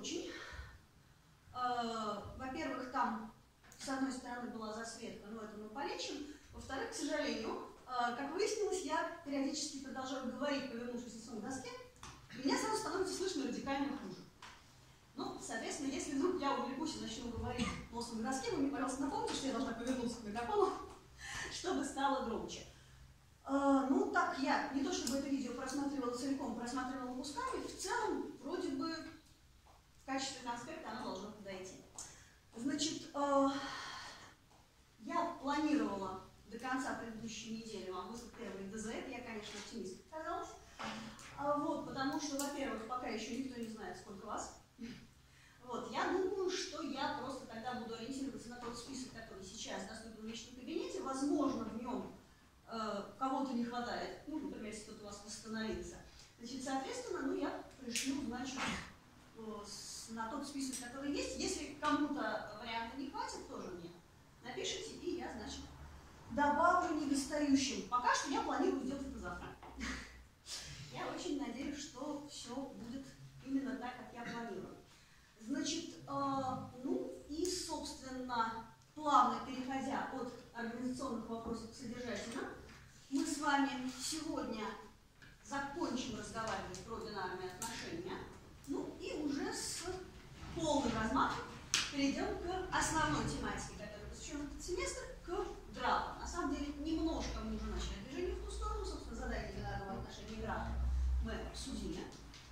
очень. Во-первых, там с одной стороны была засветка, но это мы полечим. Во-вторых, к сожалению, как выяснилось, я периодически продолжаю говорить, повернувшись лицом к доске, и меня сразу становится слышно радикально хуже. Ну, соответственно, если вдруг я увлекусь и начну говорить носом к доске, вы мне, пожалуйста, напомните, что я должна повернуться к микрофону, чтобы стало громче. Ну, так я не то чтобы это видео просматривала целиком, просматривала кусками, в целом, вроде бы, в качестве конспекта оно должно подойти. Значит, я планировала до конца предыдущей недели вам выслать первый ДЗ, я, конечно, оптимист оказалась. Вот, потому что, во-первых, пока еще никто не знает, сколько вас. Вот, я думаю, что я просто тогда буду ориентироваться на тот список, который сейчас доступен в личном кабинете. Возможно, в нем кого-то не хватает, ну, например, если кто-то у вас восстановится. Значит, соответственно, ну, я пришлю, значит, на тот список, который есть. Если кому-то варианта не хватит, тоже мне напишите, и я, значит, добавлю недостающим. Пока что я планирую сделать это завтра. Я очень надеюсь, что все будет именно так, как я планирую. Значит, ну и, собственно, плавно переходя от организационных вопросов к содержательным, мы с вами сегодня закончим разговаривать про бинарные отношения, ну и уже с полным размахом перейдем к основной тематике, которая посвящена этот семестр, к графам. На самом деле, немножко мы уже начали движение в ту сторону, собственно, задание бинарного отношения графа мы обсудили.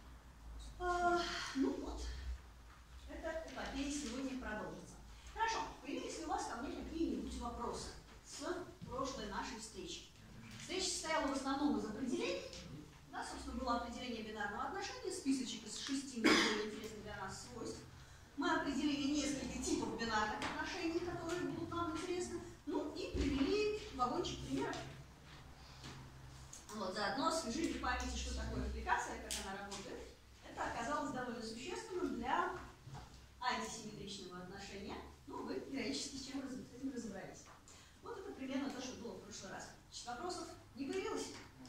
Ну вот, эта эпопея сегодня продолжится. Хорошо, появились ли у вас ко мне какие-нибудь вопросы с прошлой нашей встречи? Встреча состояла в основном из определений. Да, собственно, было определение бинарного отношения, списочек из 6 наиболее интересных для нас свойств. Мы определили несколько типов бинарных отношений, которые будут нам интересны, ну и привели вагончик примеров. Вот, заодно освежили в памяти, что такое аппликация, как она работает. Это оказалось довольно существенным для антисимметричного отношения. Ну, вы периодически с этим разобрались. Вот это примерно то, что было в прошлый раз. Значит, вопросов не появилось?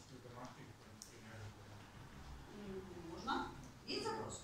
Можно. Есть запрос?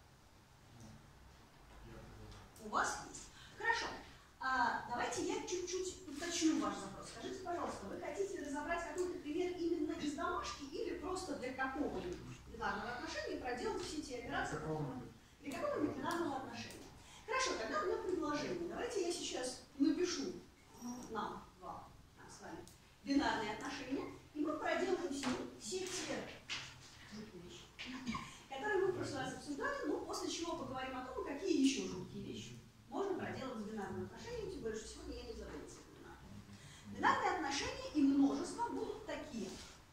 У вас есть. Хорошо. Давайте я чуть-чуть уточню ваш запрос. Скажите, пожалуйста, вы хотите разобрать какой-то пример именно из домашки или просто для какого-нибудь бинарного отношения проделать все эти операции? Для какого-нибудь бинарного отношения. Хорошо, тогда у меня предложение. Давайте я сейчас напишу нам с вами бинарные отношения, и мы проделаем с ним все те вещи, которые мы в прошлый раз обсуждали, но после чего поговорим о том, какие еще жуткие вещи можно проделать с бинарными отношениями, тем более, что сегодня я не забыла бинарные. Бинарные отношения и множество будут такие.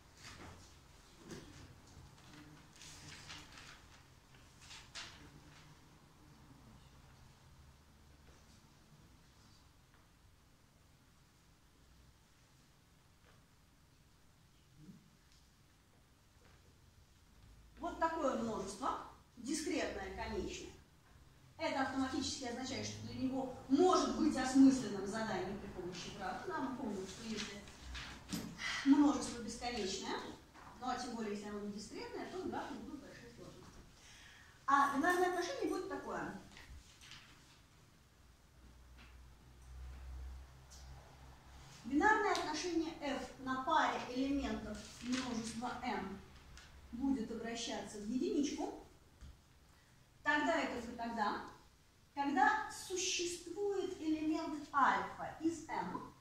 Вот такое множество, дискретное, конечное. Это автоматически означает, что для него может быть осмысленным задание при помощи графа. Да, мы помним, что если множество бесконечное, ну а тем более, если оно не дискретное, то графы будут большие сложности. А бинарное отношение будет такое. Бинарное отношение f на паре элементов множества m будет обращаться в единичку. Тогда это тогда, когда существует элемент альфа из m,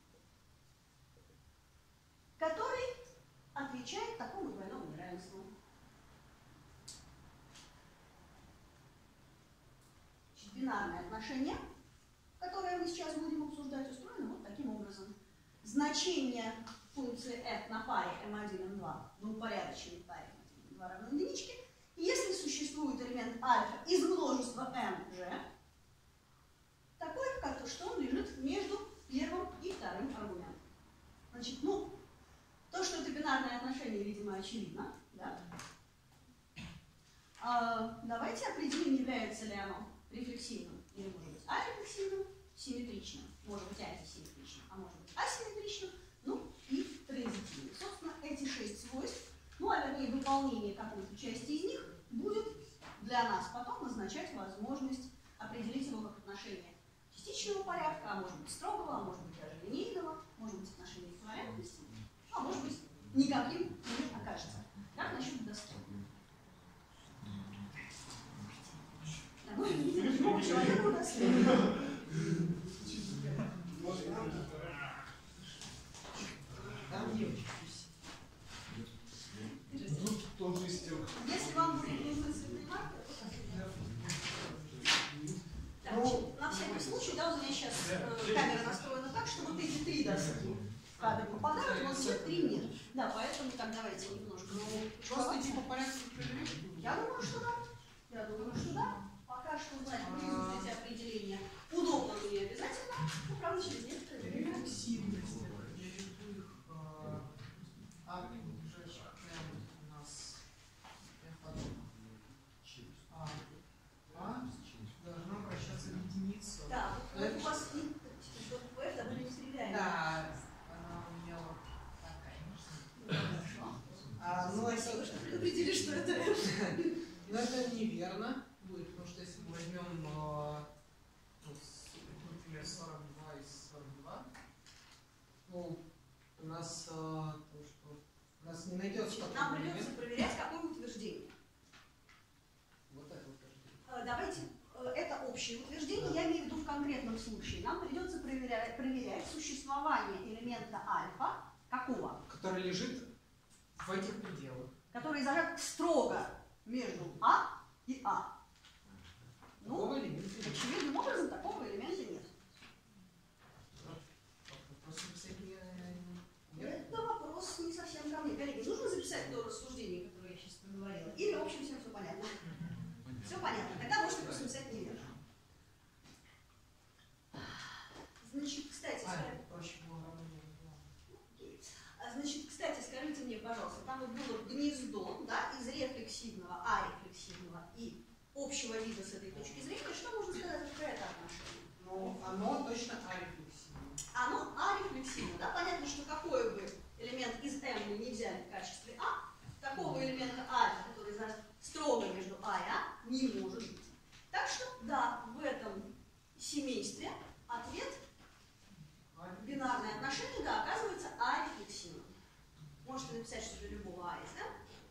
который отвечает такому двойному неравенству. Значит, бинарное отношение, которое мы сейчас будем обсуждать, устроено вот таким образом. Значение функции f на паре m1, m2, на упорядоченной паре m1, m2 равно единичке, если существует элемент альфа из множества mg, такой, что он лежит между первым и вторым аргументом. Значит, ну, то, что это бинарное отношение, видимо, очевидно. Да? Давайте определим, является ли оно рефлексивным или, может быть, арефлексивным, симметричным, может быть, антисимметричным, а может быть, асимметричным, ну и транзитивным. Собственно, эти 6 свойств, ну, а вернее, выполнение какой-то части из них будет для нас потом означать означать возможность определить его как отношение частичного порядка, а может быть строгого, а может быть даже линейного, может быть отношение эквивалентности, а может быть никаким не окажется. Как насчет доски? Да, мы видели другого человека у доски. Если вам будут нужны цветные маркеры, на всякий случай, да, у меня сейчас камера настроена так, что вот эти три доски в кадр попадают, но все три нет. Да, поэтому так давайте немножко. Просто идти по порядку проверить? Я думаю, что да. Я думаю, что да. Пока что знать внизу эти определения удобно, но не обязательно. Ну, правда, через некоторое время. Рефлексивность. Я веду их ближайших прямо у нас должна обращаться в единицу. Да, вот у вас F довольно нетривиально. Да, она у меня вот такая. Хорошо. Спасибо, что предупредили, что это F. Но это неверно будет, потому что если мы возьмем, например, 42 из 42, ну, у нас не найдется. Нам придется проверять, какое утверждение. Вот это утверждение. Давайте, это общее утверждение, я имею в виду в конкретном случае. Нам придется проверять существование элемента альфа, какого? Который лежит в этих пределах. Который зажат строго между А и А. Ну, очевидным образом такого элемента нет. Это вопрос не совсем ко мне. Коллеги, нужно записать то рассуждение, которое я сейчас проговорила? Или, в общем, всем все понятно? Все понятно. Тогда можете просто написать неверно. Значит, кстати, скажите мне, пожалуйста, там вот было гнездо, да, из рефлексивного, арефлексивного и общего вида с этой точки зрения. Что можно сказать про это отношение? Ну, оно точно арефлексивно. Оно арефлексивно, да? Понятно, что какой бы элемент из M мы не взяли в качестве А, такого элемента альфа, который строго между А и А, не может быть. Так что, да, в этом семействе ответ бинарное отношение, да, оказывается арефлексивным. Можете написать, что для любого А есть, да?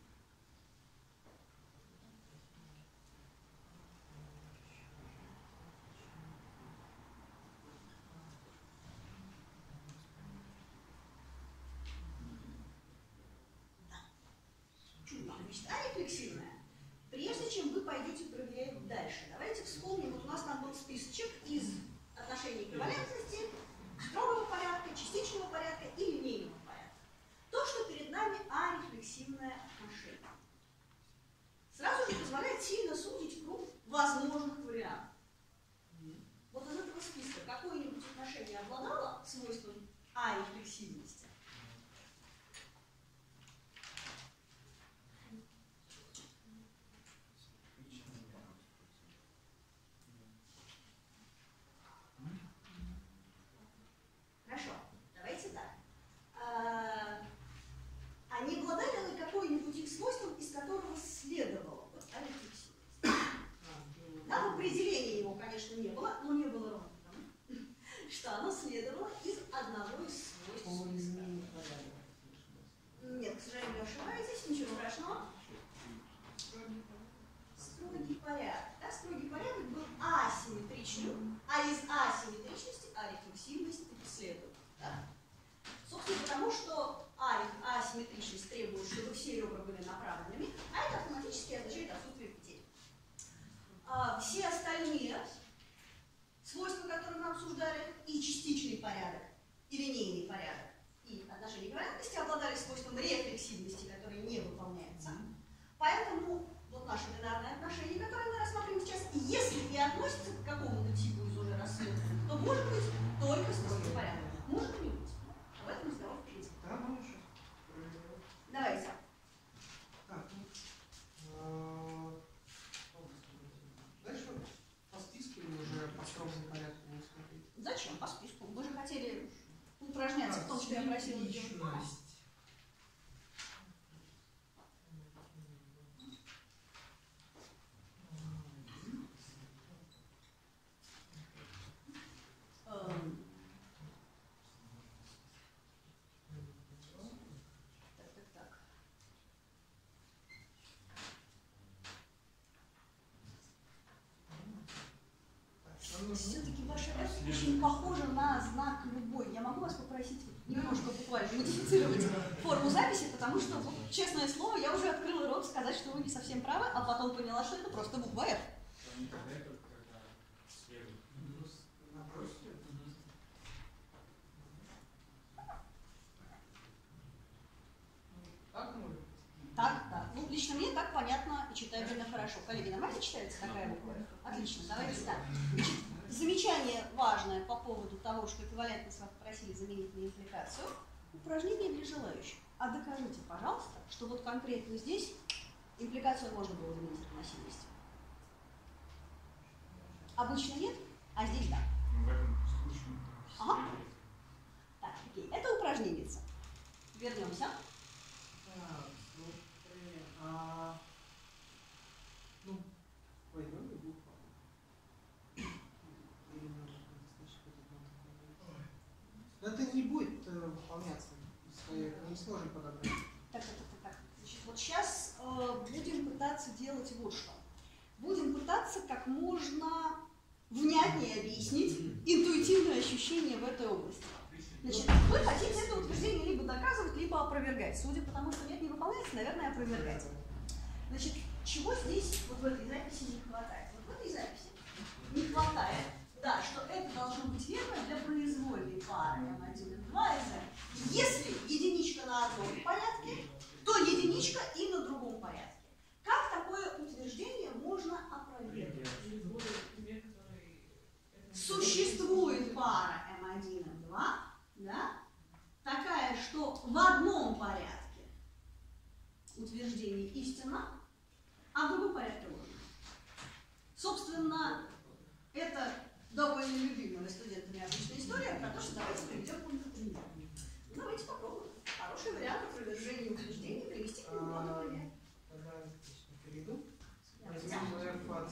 Значит, арефлексивная. Прежде чем вы пойдете проверять дальше, давайте вспомним, вот у нас там был списочек из отношений эквивалентности, строгого порядка, частичного порядка и линейного порядка. То, что перед нами арефлексивное отношение. Сразу же позволяет сильно сузить круг возможных вариантов. Вот из этого списка какое-нибудь отношение обладало свойством арефлексивности? Хорошо, давайте так. Они обладали ли какой-нибудь их свойством, из которого следовало вот, арефлексивность? Да, в определении его, конечно, не было, но не было ровно потому, что оно следовало из одного из свойств. Нет, к сожалению, вы ошибаетесь, ничего страшного. Строгий порядок. Да, строгий порядок был асимметричным, а из асимметричности арефлексивность и следует. Да? Собственно, потому что асимметричность требует, чтобы все ребра были направленными, а это автоматически означает отсутствие петель. Все остальные свойства, которые мы обсуждали, и частичный порядок, и линейный порядок, и отношение эквивалентности обладали свойством рефлексивности, которое не выполняется. Поэтому вот наше бинарное отношение, которое мы рассматриваем сейчас, если и относится к какому-то типу из уже рассмотренных, то может быть только строгий порядок. Может и не быть. Об этом разговор впереди. Да, можно. Давайте. Так, дальше по списку или уже по строгому порядку смотреть? Зачем по списку? Вы же хотели упражняться в том, что модифицировать форму записи, потому что, честное слово, я уже открыла рот сказать, что вы не совсем правы, а потом поняла, что это просто буква F. Так, да. Ну, лично мне так понятно и читабельно хорошо. Коллеги, нормально читается такая буква? Отлично, давайте так. Значит, замечание важное по поводу того, что эквивалентность вас попросили заменить на импликацию. Упражнение для желающих. А докажите, пожалуйста, что вот конкретно здесь импликацию можно было заменить равносильностью. Обычно нет, а здесь да. Ага. Так, окей. Это упражнение. Вернемся. Возьмем букву. Но это не будет выполняться. Мы не сможем подобрать. Так. Значит, вот сейчас будем пытаться делать вот что. Будем пытаться как можно внятнее объяснить интуитивное ощущение в этой области. Значит, вы хотите это утверждение либо доказывать, либо опровергать. Судя по тому, что нет, не выполняется, наверное, опровергать. Значит, чего здесь вот в этой записи не хватает? Вот в этой записи не хватает, да, что это должно быть верно для произвольной пары M1 и M2 и Z. Если единичка на одном порядке, то единичка и на другом порядке. Как такое утверждение можно опровергнуть? Существует пара M1 и M2, да, такая, что в одном порядке утверждение истинно, а в другом порядке ложно. Собственно, это довольно любимая студентами обычная история про то, что давайте приведем контрпример. Давайте попробуем. Хороший вариант опровержения утверждений привести к нему, например. Тогда перейду. Возьмем F от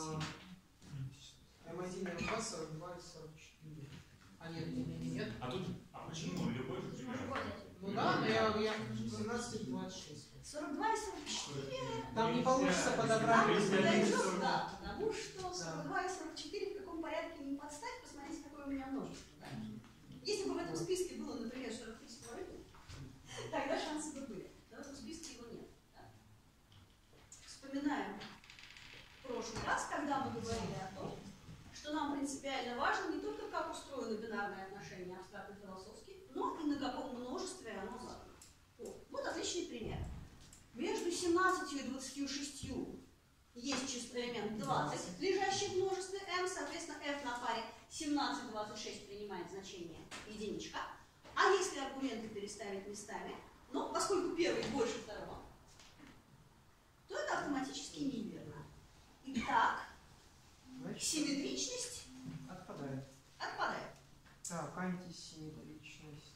M1 и M2 42 и 44. А нет. А почему? Любой же пример. Ну да, но я 17 и 26. 42 и 44. Там не получится подобрать. Там не подойдет, да, потому что 42 и 44 в каком порядке не подставить, посмотрите, какое у меня множество. Да? Если бы в этом списке было, например, 43 с половиной, тогда шансы бы были. Но в этом списке его нет. Да? Вспоминаем прошлый раз, когда мы говорили о том, что нам принципиально важно не только как устроено бинарное отношение абстрактно-философски, но и на каком множестве оно задано. Вот отличный пример. Между 17 и 26 есть числый элемент 20, лежащий в множестве m, соответственно, f на паре 17-26 принимает значение единичка. А если аргументы переставить местами, ну, поскольку первый больше второго, то это автоматически неверно. Итак, симметричность Отпадает. отпадает. Так, антисимметричность.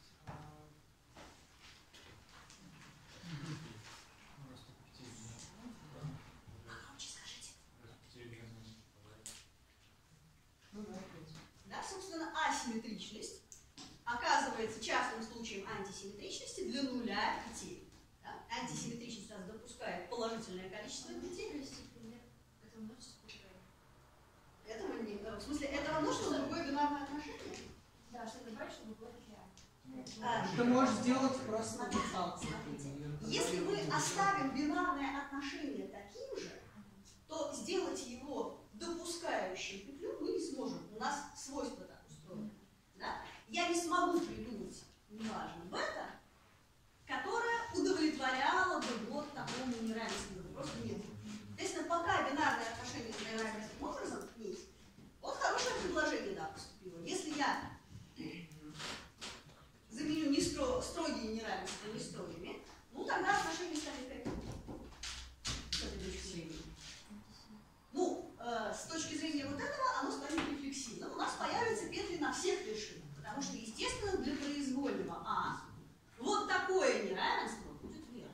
Громче скажите. Ну да, Да, собственно, асимметричность оказывается частным случаем антисимметричности для нуля петель. Да? Антисимметричность у нас допускает положительное количество петель. Этого не, в смысле, этого множества другое бинарное отношение? Да, чтобы брать, чтобы было реально. Ты можешь сделать просто Смотрите, если мы оставим бинарное отношение таким же, то сделать его допускающим петлю мы не сможем. У нас свойства так устроены. Да? Я не смогу придумать, неважно, бета, которая удовлетворяла бы вот такому неравенству. Просто нет. Соответственно, пока бинарное отношение проявляется таким образом, есть. Вот хорошее предложение, да, поступило. Если я заменю строгие неравенства нестрогими, ну тогда отношение станет каким? С этой точки зрения. Ну, с точки зрения вот этого оно станет рефлексивным. У нас появятся петли на всех вершинах, потому что, естественно, для произвольного А вот такое неравенство будет верно.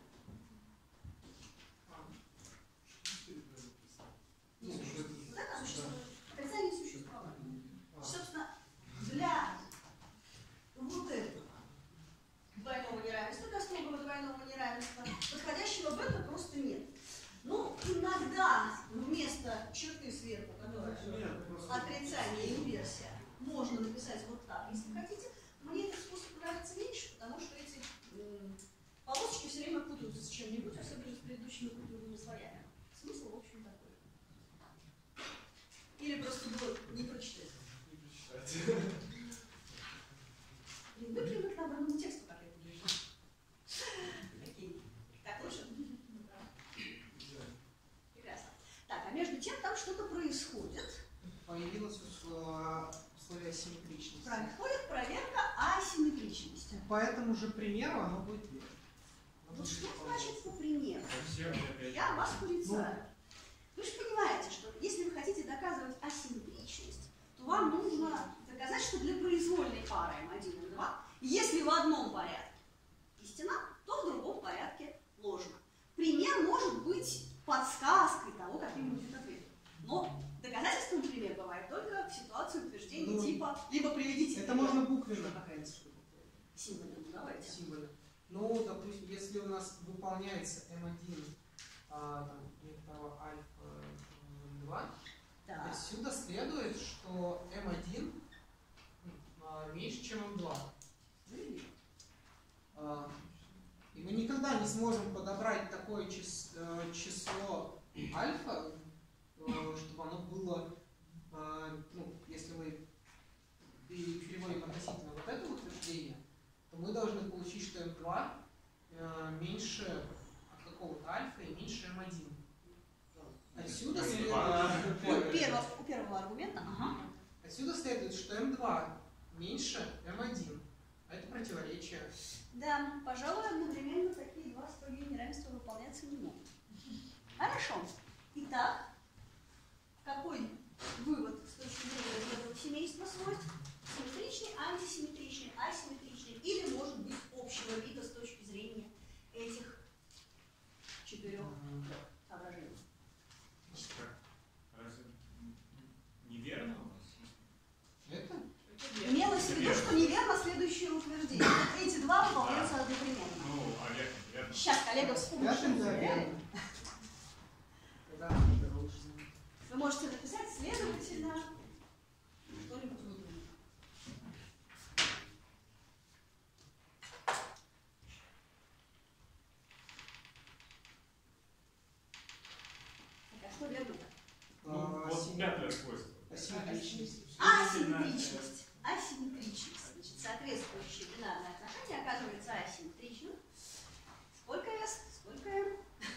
Не существует. Вот это существует. Отрицание существования. Собственно, для вот этого двойного неравенства, для строгого двойного неравенства, подходящего бета просто нет. Ну, иногда вместо черты сверху, которая отрицание и инверсия, можно написать вот так, если хотите. Мне этот способ нравится меньше, потому что эти что-нибудь, особенно с предыдущими культурными слоями. Смысл, в общем, такой. Или просто было не прочитать. Блин, выпьем их к набранному тексту, как я понимаю. Окей. Так лучше? Прекрасно. Так, а между тем там что-то происходит. Появилось условие асимметричности. Происходит проверка асимметричности. По этому же примеру оно будет верно. Вот что значит по примеру? Совсем опять. Я вас порицаю. Вы же понимаете, что если вы хотите доказывать асимметричность, то вам нужно доказать, что для произвольной пары m1 и m2, если в одном порядке истина, то в другом порядке ложно. Пример может быть подсказкой того, каким будет ответ. Но доказательством пример бывает только в ситуации утверждения типа либо приведите. Это можно буквенно принципе. Символы, ну давайте. Символы. Ну, допустим, если у нас выполняется m1 некоторого альфа 2, Так. отсюда следует, что m1 меньше, чем m2. И мы никогда не сможем подобрать такое число альфа, чтобы оно было, если мы переводим относительно вот этого утверждения, то мы должны получить, что m2 меньше от какого-то альфа и меньше m1. Отсюда следует, У первого аргумента, отсюда следует, что m2 меньше m1. А это противоречие. Да, пожалуй, одновременно такие два строгие неравенства выполняться не могут. Хорошо. Итак, какой вывод с точки зрения этого семейства свойств? Симметричный, антисимметричный, асимметричный или, может быть, общего вида с точки зрения этих четырех соображений? Разве неверно у нас? Это? Имелось в виду, что неверно следующее утверждение. Эти два выполняются одновременно. Ну, а верно. Сейчас коллега вспомнит, что мы проверяли. Вы можете написать, следовательно, что-нибудь выдумать. Так, а что верно? Ну, вот пятое свойство. Асимметричность. Асимметричность. Асимметричность. Значит, соответствующее бинарное отношение оказывается асимметричным. Сколько S? Сколько M?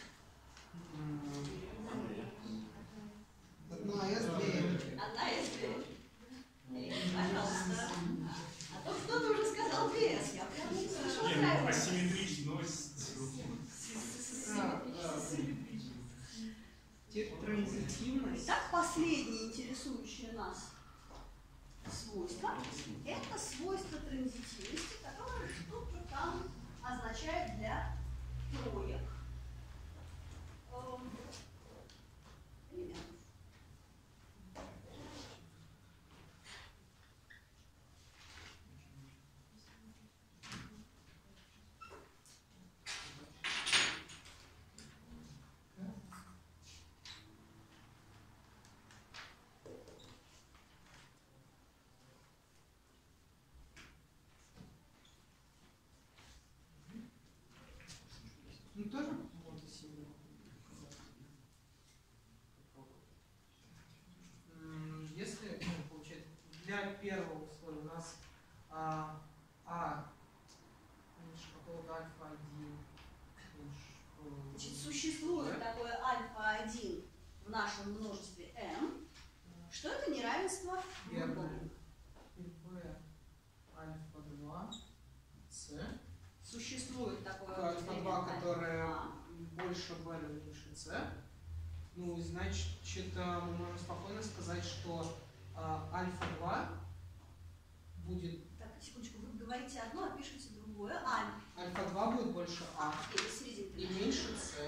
Одна S, две M. Одна S, две. Пожалуйста. А то кто-то уже сказал BS. Я прям не слышала Не, ну, правильно. асимметричность. Транзитивность. Итак, последнее интересующее нас свойство – это свойство транзитивности, которое что-то там означает для троек элементов. Ну, тоже можно сильно. Если, получается, для первого условия у нас меньше какого-то альфа-1, Значит, существует такое альфа-1 в нашем множестве m, что это неравенство первое, b альфа-2, c. Существует такое Альфа-2, которое больше b, но меньше c. Ну, значит, мы можем спокойно сказать, что альфа-2 будет... Так, секундочку, вы говорите одно, а пишете другое. Альфа-2 будет больше а Серединка. и меньше c.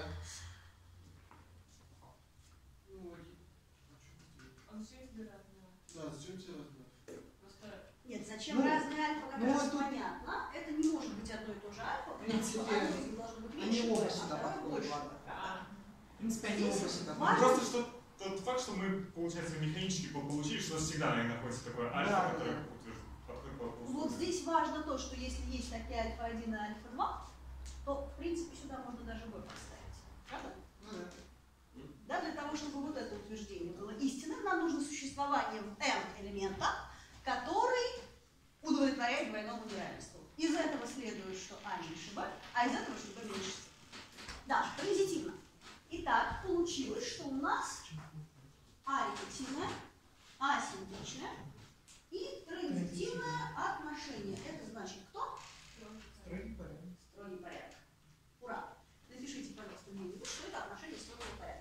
Он все тебе разные. Да, зачем тебе разные? Просто Нет, зачем Ну, разные альфа, как ну, раз тут- понятно. Это не может быть одно и то же альфа, В принципе, потому что одно из них должно быть Они меньше, оба а сюда второе подходят, больше. ладно. Да. В принципе, они Здесь оба сюда важно- Ну, просто что тот факт, что мы, получается, механически получили, что у нас всегда наверное, находится такое альфа, Да, которое да. подходит по Вот здесь важно то, что если есть такие альфа-1 и альфа-2, то, в принципе, сюда можно даже b поставить. Правда? Ну да. Да, для того, чтобы вот это утверждение было истинным, нам нужно существование в m элемента, который удовлетворяет двойному неравенству. Из этого следует, что а меньше b, а из этого, что b меньше c. Да, транзитивно. Итак, получилось, что у нас а репетивное, асимметричное и транзитивное отношение. Это значит кто? Строгий порядок. Строгий порядок. Ура! Напишите, пожалуйста, где-нибудь, что это отношение строгого порядка.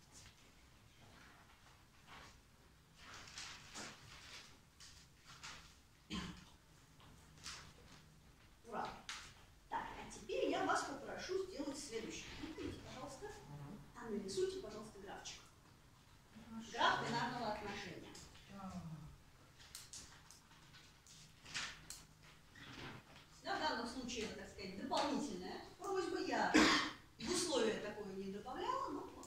Ура! Так, а теперь я вас попрошу сделать следующее. Видите, пожалуйста, а нарисуйте, пожалуйста, графчик. Граф бинарного отношения. Да, в данном случае это, так сказать, дополнительная просьба. Я в условие такое не добавляла, но вот.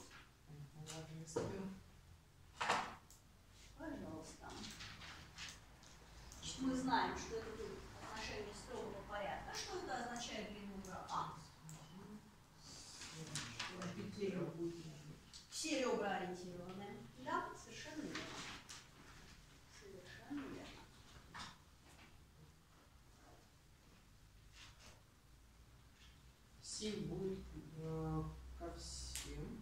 Пожалуйста. Значит, мы знаем, что это будет отношение строгого порядка. Что это означает для него графа? Все ребра ориентированы. Да, совершенно верно. Совершенно верно. Семь будет ко всем.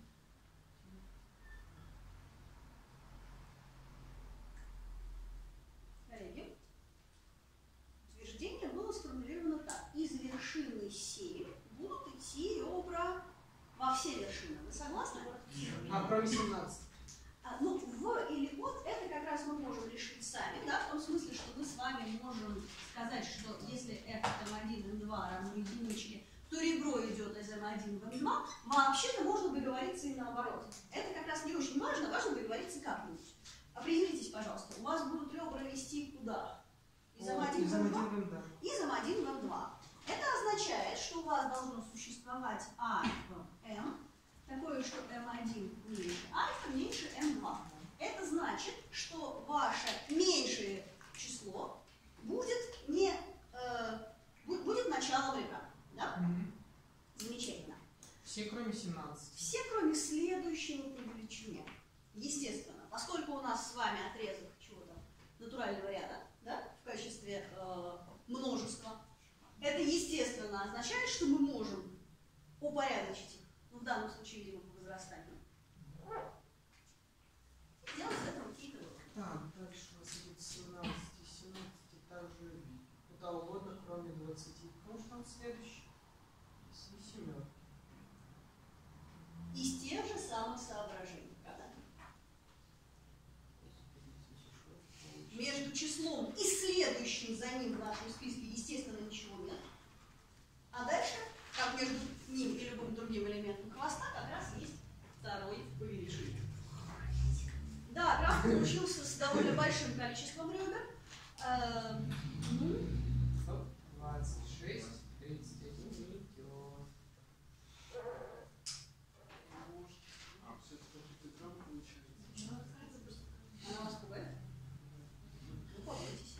Коллеги, утверждение было сформулировано так. Из вершины 7 будут идти ребра во все вершины. Вы согласны? Нет. А, кроме 17. Ну, в или от это как раз мы можем решить сами, да, в том смысле, что мы с вами можем сказать, что если f m1, m2 равно единичке, то ребро идет из m1 в m2, вообще-то можно договориться и наоборот. Это как раз не очень важно, важно договориться как-нибудь. Определитесь, пожалуйста, у вас будут ребра вести куда? Из m1 в m2? Из m1 в m2. Это означает, что у вас должно существовать а в m, такое, что m1 меньше альфа, меньше m2. Это значит, что ваше меньшее число будет, будет началом ребра. Да? Замечательно. Все кроме 17. Все, кроме следующего по величине. Естественно, поскольку у нас с вами отрезок чего-то натурального ряда, да, в качестве множества, это, естественно, означает, что мы можем упорядочить их, ну, в данном случае, видимо, по возрастанию. Сделать из этого какие-то выводы. Так, дальше у нас идет 17 и 17 также куда угодно, кроме 20. Потому что он следующий. И семерки. Из тех же самых соображений, правда? Между числом и следующим за ним в нашем списке, естественно, ничего нет. А дальше, как между ним и любым другим элементом хвоста, как раз есть второй по величине. Да, граф получился с довольно большим количеством ребер. 26, 31 идет. А, все-таки пятитрон получается. Она вас пугает? Ну, побойтесь.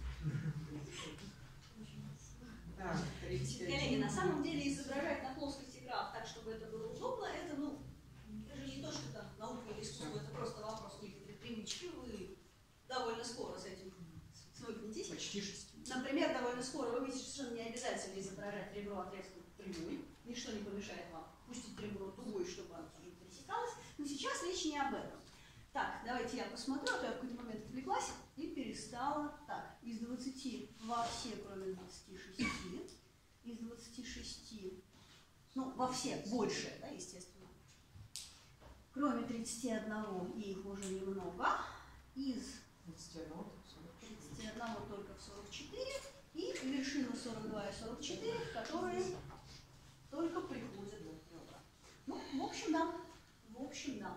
Так, 31. Коллеги, на самом деле изображать на плоскости граф так, чтобы это было удобно, это, ну, это же не то, что там наука или искусство, это просто вопрос некоторой привычки. Вы довольно скоро с этим свыкнетесь. Почти 6. Например, довольно скоро вы видите, что совершенно не обязательно изображать ребро отрезком прямой. Ничто не помешает вам пустить ребро дугой, чтобы оно уже пересекалось. Но сейчас речь не об этом. Так, давайте я посмотрю, а то я в какой-то момент отвлеклась и перестала. Так, из 20 во все, кроме 26. Из 26, ну, во все, больше, да, естественно. Кроме 31, и их уже немного. Из 31, 31 только в 44, и вершина 42 и 44, в которые только приходят ребра. Ну, в общем, да. В общем, да.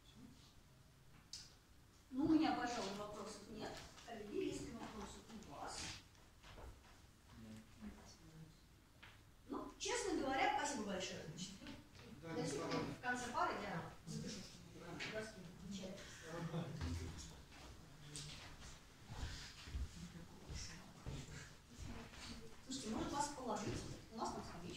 Ну, у меня, пожалуй, вопросов нет. Коллеги, есть ли вопросы у вас? Ну, честно говоря, спасибо большое. Значит, в конце пары я запишу, что вы отвечали. Слушайте, может вас положить? У нас там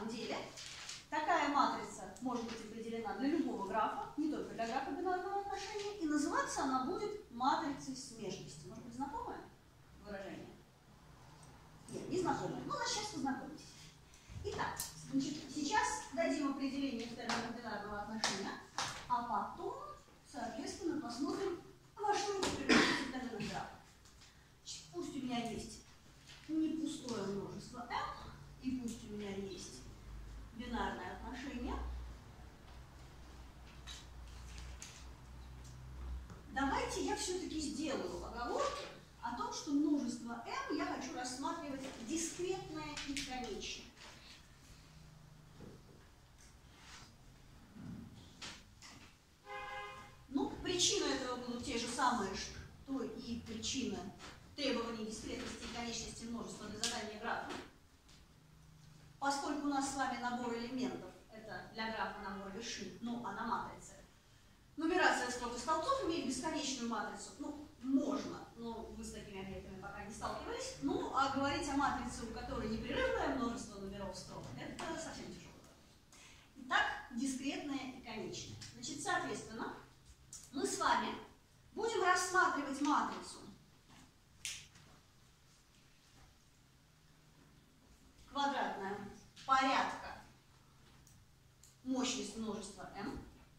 самом деле такая матрица может быть определена для любого графа, не только для графа бинарного отношения, и называться она будет матрицей смежности. Может быть, знакомое выражение? Нет, не знакомое. Ну, значит, сейчас познакомитесь. Итак, значит, сейчас дадим определение в терминах бинарного отношения, а потом, соответственно, посмотрим, во что это превратится в терминах графа. Пусть у меня есть не пустое множество m, и пусть у меня есть бинарное отношение. Давайте я все-таки сделаю оговорку о том, что множество m я хочу рассматривать дискретное и конечное. Ну, причины этого будут те же самые, что и причины требований дискретности и конечности множества для задания графа. Поскольку у нас с вами набор элементов, это для графа набор вершин, ну, а на матрице нумерация строк и столбцов имеет бесконечную матрицу. Ну, можно, но вы с такими объектами пока не сталкивались. Ну, а говорить о матрице, у которой непрерывное множество номеров строк, это совсем тяжело. Итак, дискретное и конечное. Значит, соответственно, мы с вами будем рассматривать матрицу квадратная порядка мощность множества m.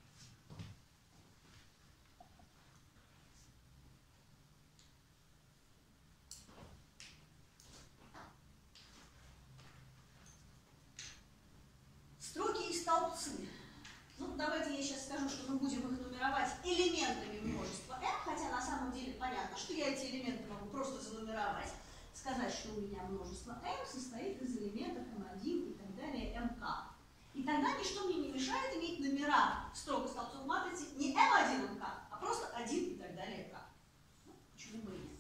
Строки и столбцы. Ну, давайте я сейчас скажу, что мы будем их нумеровать элементами множества m, хотя на самом деле понятно, что я эти элементы могу просто занумеровать, сказать, что у меня множество m состоит из элементов m1 и так далее, mk. И тогда ничто мне не мешает иметь номера строк и столбцов матрицы не m1 mk, а просто 1 и так далее k. Ну, почему бы и нет?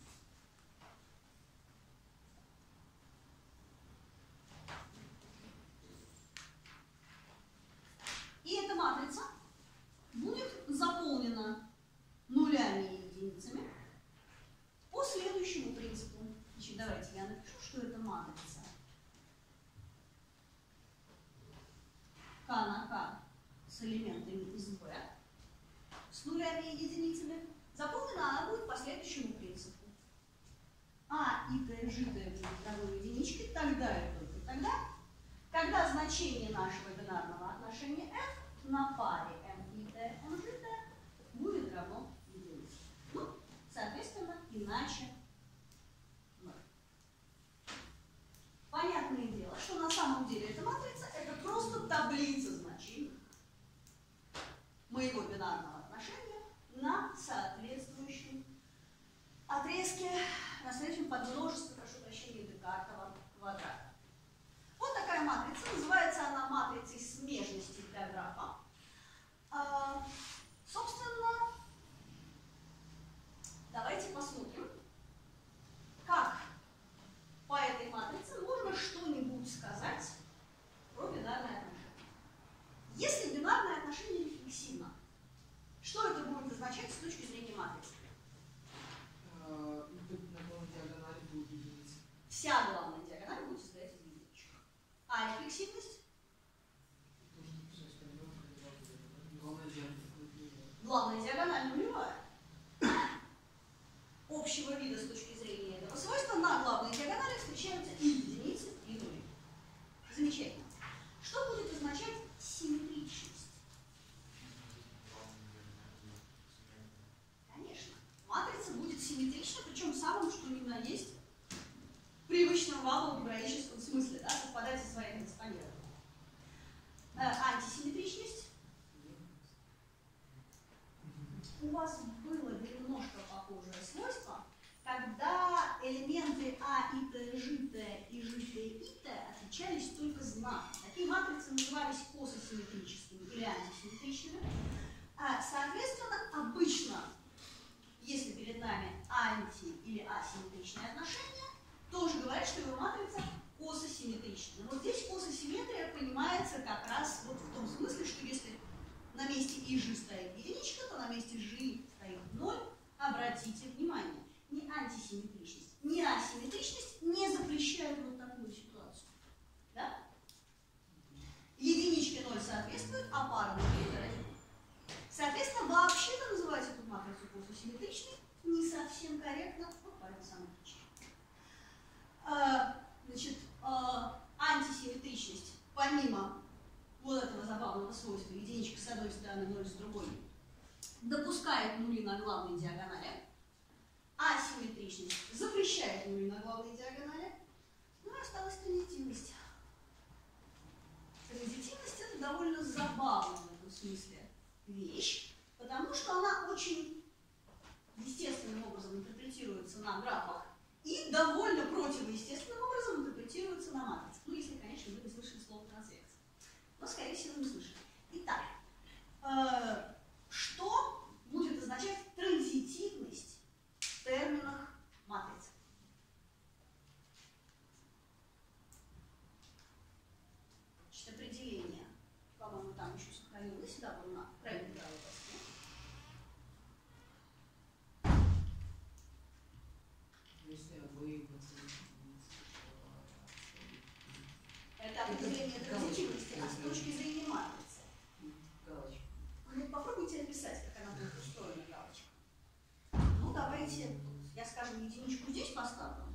И эта матрица будет заполнена нулями и единицами по следующему принципу. Значит, давайте я напишу, что это матрица K на K с элементами из V, с нулями и единицами. Заполнена она будет по следующему принципу. А и Т, Ж, Т будет равно единичке тогда и только тогда, когда значение нашего бинарного отношения f на паре m и t, m, g, t будет равно единице. Ну, соответственно, иначе 0. Понятное дело, что на самом деле эта матрица — это просто таблица значений моего бинарного отношения на соответствующем отрезке, на следующем подмножестве, прошу прощения, Декартова квадрата. Вот такая матрица. Называется она матрицей смежности для графа. Собственно, давайте посмотрим, как по этой матрице можно что-нибудь сказать про бинарное отношение. Если бинарное отношение рефлексивно, что это будет означать с точки зрения матрицы? На главной диагонали будет единица. Вся главная диагональ будет состоять из единичек. А рефлексивность? Главная диагональ нулевая. Общего вида с точки зрения этого свойства на главной диагонали встречаются и единицы, и нули. Замечательно. Что будет означать симметричность? Конечно. Матрица будет симметрична, причем самым, что ни на есть, привычном вам алгебраическом смысле, да, совпадать со своим экспонентом. Антисимметричность. У вас было немножко похожее свойство, когда элементы А и Т, Ж, Т и Ж, Т и Т отличались только знаком. Такие матрицы назывались кососимметрическими или антисимметричными. Соответственно, обычно, если перед нами анти- или асимметричные отношения, тоже говорят, что его матрица кососимметрична. Но вот здесь кососимметрия понимается как раз вот в том смысле, что если на месте ИЖ стоит единичка, то на месте Ж стоит 0. Обратите внимание, ни антисимметричность, ни асимметричность не запрещают вот такую ситуацию. Да? помимо вот этого забавного свойства, единичка с одной стороны, 0 с другой, допускает нули на главной диагонали, асимметричность запрещает нули на главной диагонали, ну и осталась транзитивность. Транзитивность — это довольно забавная в этом смысле вещь, потому что она очень естественным образом интерпретируется на графах и довольно противоестественным образом интерпретируется на матрицах. Ну, если, конечно, вы не слышали слово трансвекция. Но, скорее всего, не слышали. Итак, что будет означать транзитивность в терминах матрицы? Значит, определение, по-моему, там еще сохранилось, да, было на правильной правой доске. Если вы Это определение транзитивности, а с точки зрения матрицы. галочку. Ну, попробуйте описать, как она будет устроена, галочка. Ну, давайте, я, скажем, единичку здесь поставлю.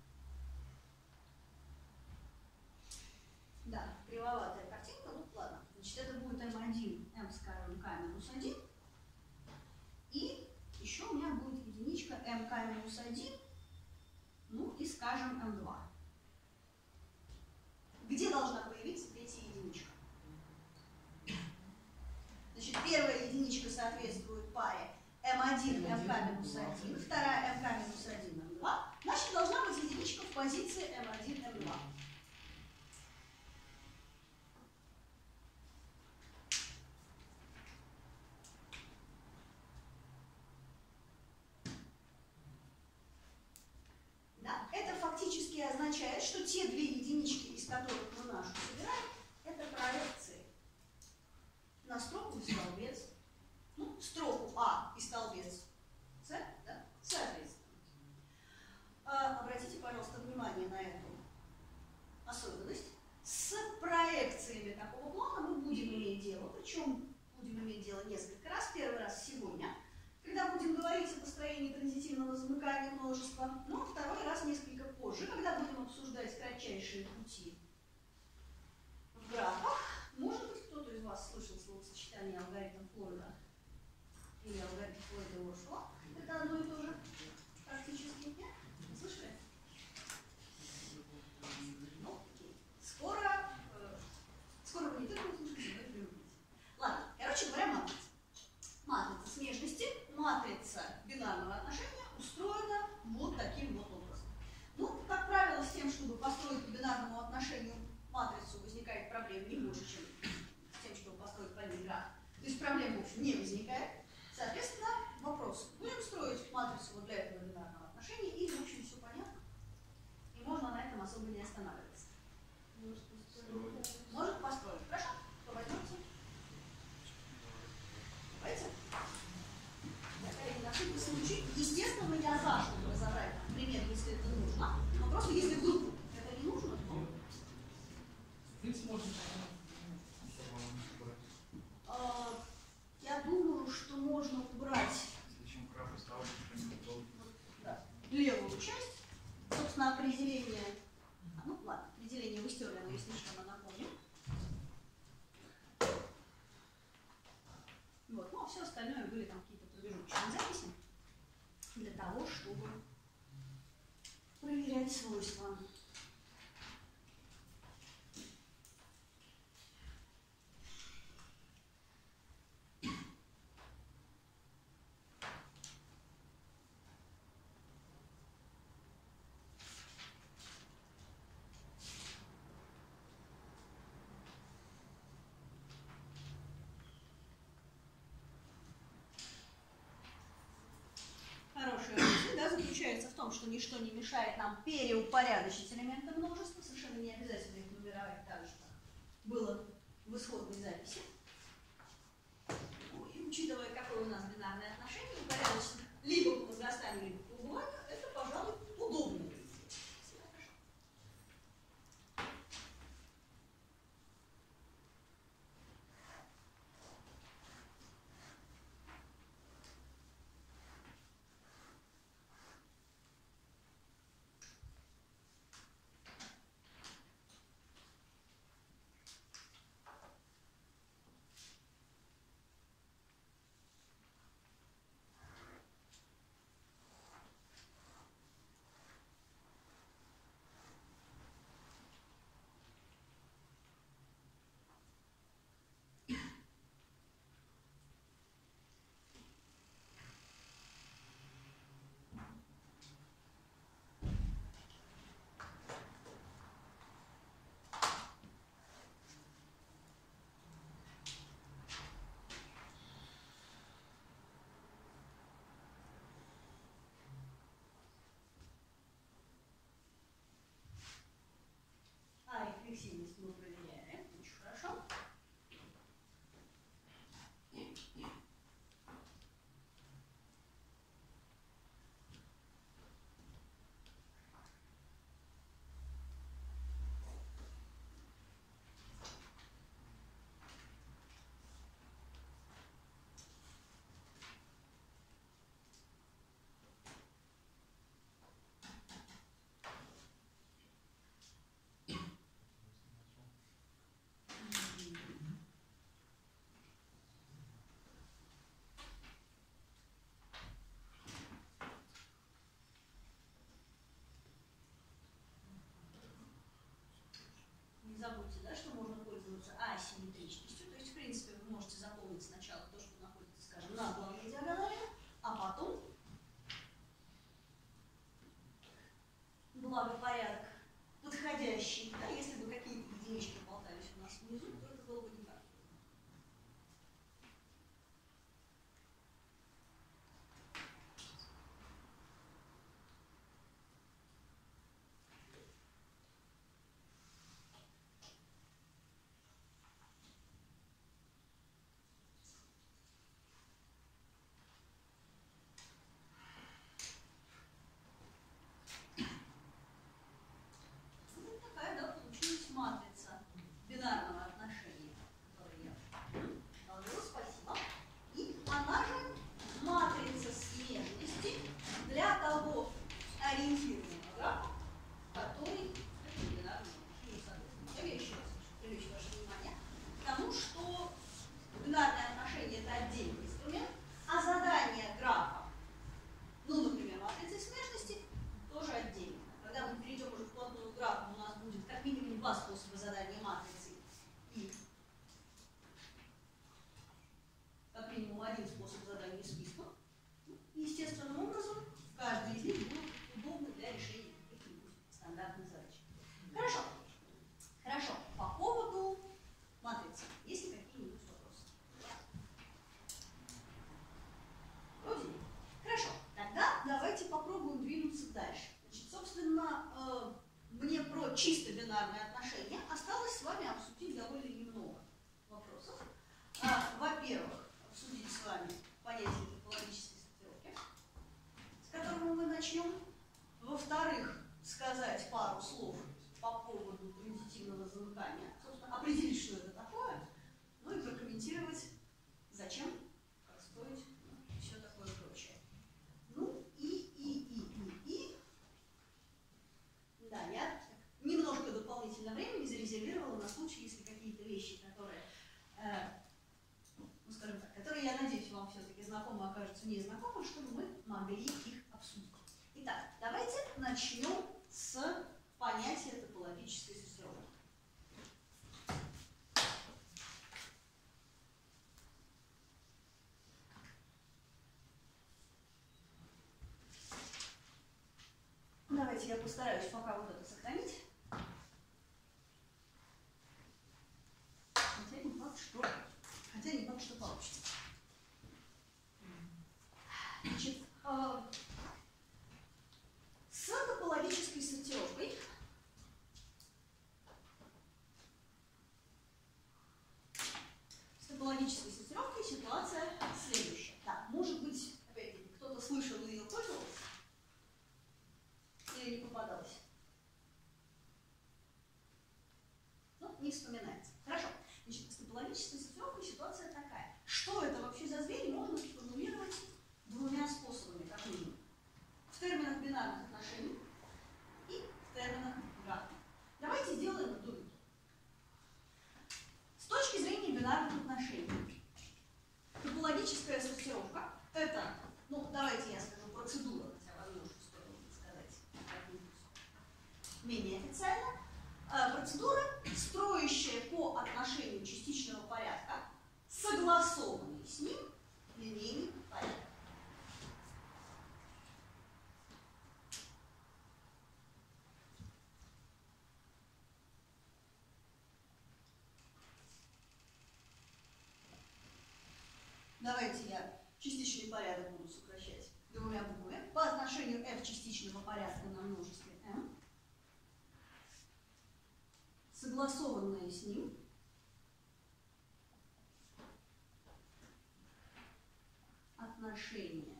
Да, кривоватая картинка, ну, ладно. Значит, это будет m1, m, скажем, k минус 1. И еще у меня будет единичка mk минус 1, ну, и, скажем, m2. Где должна появиться третья единичка? Значит, первая единичка соответствует паре m1, mk минус 1, вторая mk минус 1, m2. Значит, должна быть единичка в позиции m1, m2. Да? Это фактически означает, что те две единички, из которых мы нашу собираем, это проекции на строку и столбец. Ну, строку А и столбец С, да? Соответственно. Обратите, пожалуйста, внимание на эту особенность. С проекциями такого плана мы будем иметь дело, причем будем иметь дело несколько раз. Первый раз сегодня, когда будем говорить о построении транзитивного замыкания множества, но второй раз несколько позже, когда будем обсуждать кратчайшие пути в графах. Может быть, кто-то из вас слышал словосочетание алгоритм Флойда или алгоритм Флойда-Уршуа. Это одно и то же практически. Нет? Не слышали? Ну, окей. Скоро вы не только услышите, но и привыкнете. Ладно, короче говоря, матрица. Матрица смежности, матрица бинарного отношения устроена вот таким вот образом. Ну, как правило, с тем, чтобы построить по бинарному отношению матрицу, возникает проблема не больше, чем с тем, чтобы построить по ней граф. То есть проблем, в общем, не возникает. Соответственно, вопрос. Будем строить матрицу вот для этого бинарного отношения, и, в общем, все понятно. И можно на этом особо не останавливаться. Может построить. Хорошо? Кто возьмете? Давайте. На всякий случай, естественно, я за, чтобы разобрать пример, если это нужно. Но просто если вдруг это не нужно, то... В принципе, можно. Я думаю, что можно убрать Зачем граф стал да, левую часть. Собственно, определение... ну, ладно, определение вы стерли, но если что, мы напомним. Вот, ну, а все остальное были там какие-то промежуточные записи для того, чтобы проверять свойства. Хорошая мысль, да, заключается в том, что ничто не мешает нам переупорядочить элементы множества, совершенно не обязательно их нумеровать так же, как было в исходной записи. Ну, и учитывая, какое у нас бинарное отношение, упорядочить либо по возрастанию, либо по убыванию, это, пожалуй, удобно. рефлексивность мы проверяем. Очень хорошо. Не забудьте, да, что можно пользоваться асимметричностью. То есть, в принципе, вы можете заполнить сначала то, что находится, скажем, на главной диагонали, а потом благопорядок подходящий. Да, если бы какие-то единички болтались у нас внизу, то это было бы не так. Вот такая, да, получилась матрица бинарного отношения, которую я наложила, спасибо. И она же матрица смежности для того ориентированного графа, который это бинарное отношение соответствует. Я еще раз хочу привлечь ваше внимание к тому, что бинарное отношение – это отдельный инструмент, а задание графа, ну, например, матрицы смежности, тоже отдельно. Когда мы перейдем уже к плотному графу, у нас будет как минимум два способа задания матрицы и как минимум один способ задания списка. Естественным образом, каждый из них будет удобный для решения каких-нибудь стандартных задач. Хорошо. Хорошо. По поводу матрицы. Есть ли какие-нибудь вопросы? Вроде нет. Хорошо. Тогда давайте попробуем двинуться дальше. Значит, собственно, мне про чисто бинарные отношения осталось с вами обсудить довольно немного вопросов. Во-первых, обсудить с вами понятие топологической сортировки, с которого мы начнем. Во-вторых, сказать пару слов по поводу транзитивного замыкания, собственно, определить, что это такое, ну и прокомментировать, зачем, как строить, и все такое прочее. Ну да, я немножко дополнительного времени зарезервировала на случай, если какие-то вещи, которые, ну скажем так, которые, я надеюсь, вам все-таки знакомы, окажутся незнакомы, чтобы мы могли их обсудить. Итак, давайте начнем с понятия топологической сортировки. Давайте я постараюсь пока вот это сохранить. Хотя не факт, что получится. Значит, с топологической сортировкой ситуация следующая. Так, может быть, опять-таки, кто-то слышал и ее пользовался? Или не попадалось? Ну, не вспоминается. Хорошо. Значит, с топологической сортировкой ситуация такая. Что это вообще за зверь, можно сформулировать двумя способами, как минимум. В терминах бинарных отношений и в терминах графа. Давайте сделаем это другим. С точки зрения бинарных отношений, топологическая сортировка – это, ну, давайте я скажу, процедура, хотя, возможно, стоит сказать как-нибудь менее официально. Процедура, строящая по отношению частичного порядка, согласованный с ним линейный порядок. Давайте я частичный порядок буду сокращать двумя буквами. По отношению f частичного порядка на множестве m, согласованный согласованные с ним отношения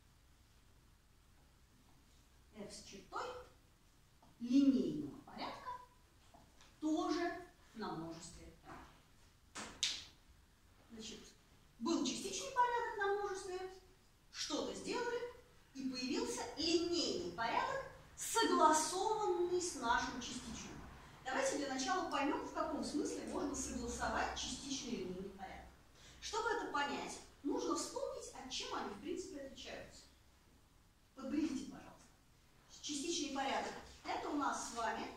f с чертой линейного порядка тоже на множестве f. Значит, был частичный порядок на множестве, что-то сделали, и появился линейный порядок, согласованный с нашим частичным. Давайте для начала поймем, в каком смысле можно согласовать частичный и линейный порядок. Чтобы это понять, нужно вспомнить, от чем они в принципе отличаются. Подглядите, пожалуйста. Частичный порядок – это у нас с вами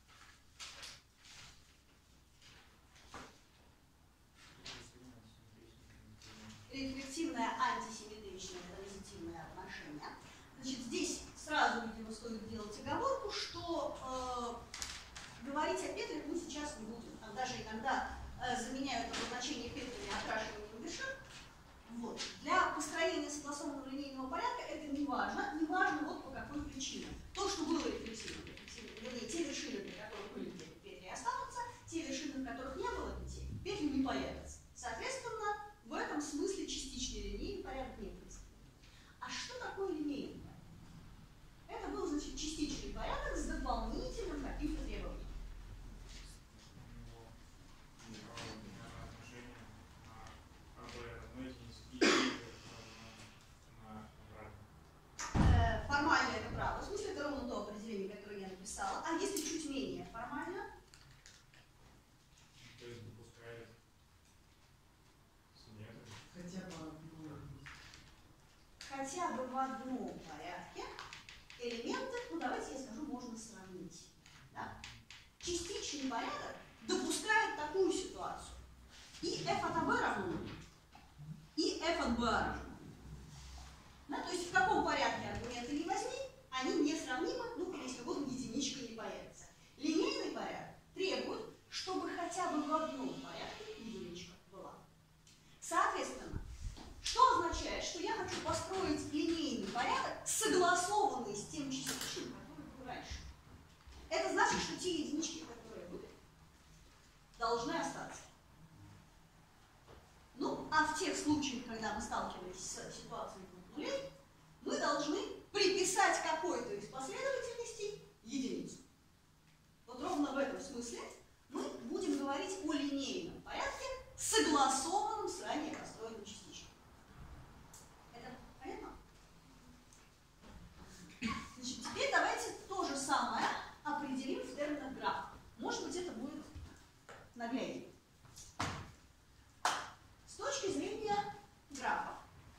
рефлективное антисимметричное транзитивное отношение. Значит, здесь сразу, видимо, стоит делать оговорку, что говорить о петлях мы сейчас не будем. Там даже иногда заменяют обозначение петлями окрашиванием вершин. Вот. Для построения согласованного линейного порядка это не важно. Не важно вот по какой причине. То, что было рефлексивным, вернее, те вершины, для которых были петли, останутся, те вершины, в которых не было петли не появятся. Соответственно, в этом смысле частичный линейный порядок не принципиален. А что такое линейный порядок? Это был, значит, частичный порядок с дополнительным каким-то требованием. Формально это правда. В смысле, это ровно то определение, которое я написала. А если чуть менее формально? То есть допускает симметрию. Хотя бы в одном. Хотя бы в одном порядке элементы, ну давайте я скажу, можно сравнить. Да? Частичный порядок допускает такую ситуацию. И f от AB равно нулю, и f от B равно нулю. Да? То есть в каком порядке аргументы не возьми, они несравнимы, ну или если угодно, единичка не появится. Линейный порядок требует, чтобы хотя бы в одном порядке единичка была. Соответственно, что означает, что я хочу построить линейный порядок, согласованный с тем частичным, который был раньше. Это значит, что те единички, которые были, должны остаться. Ну, а в тех случаях, когда мы сталкивались с ситуацией двух нулей, мы должны приписать какой-то из последовательностей единицу. Вот ровно в этом смысле мы будем говорить о линейном порядке, согласованном с ранее построенным частичным. Это понятно? Значит, теперь давайте то же самое определим в терминах графа. Может быть, это будет нагляднее. С точки зрения графа.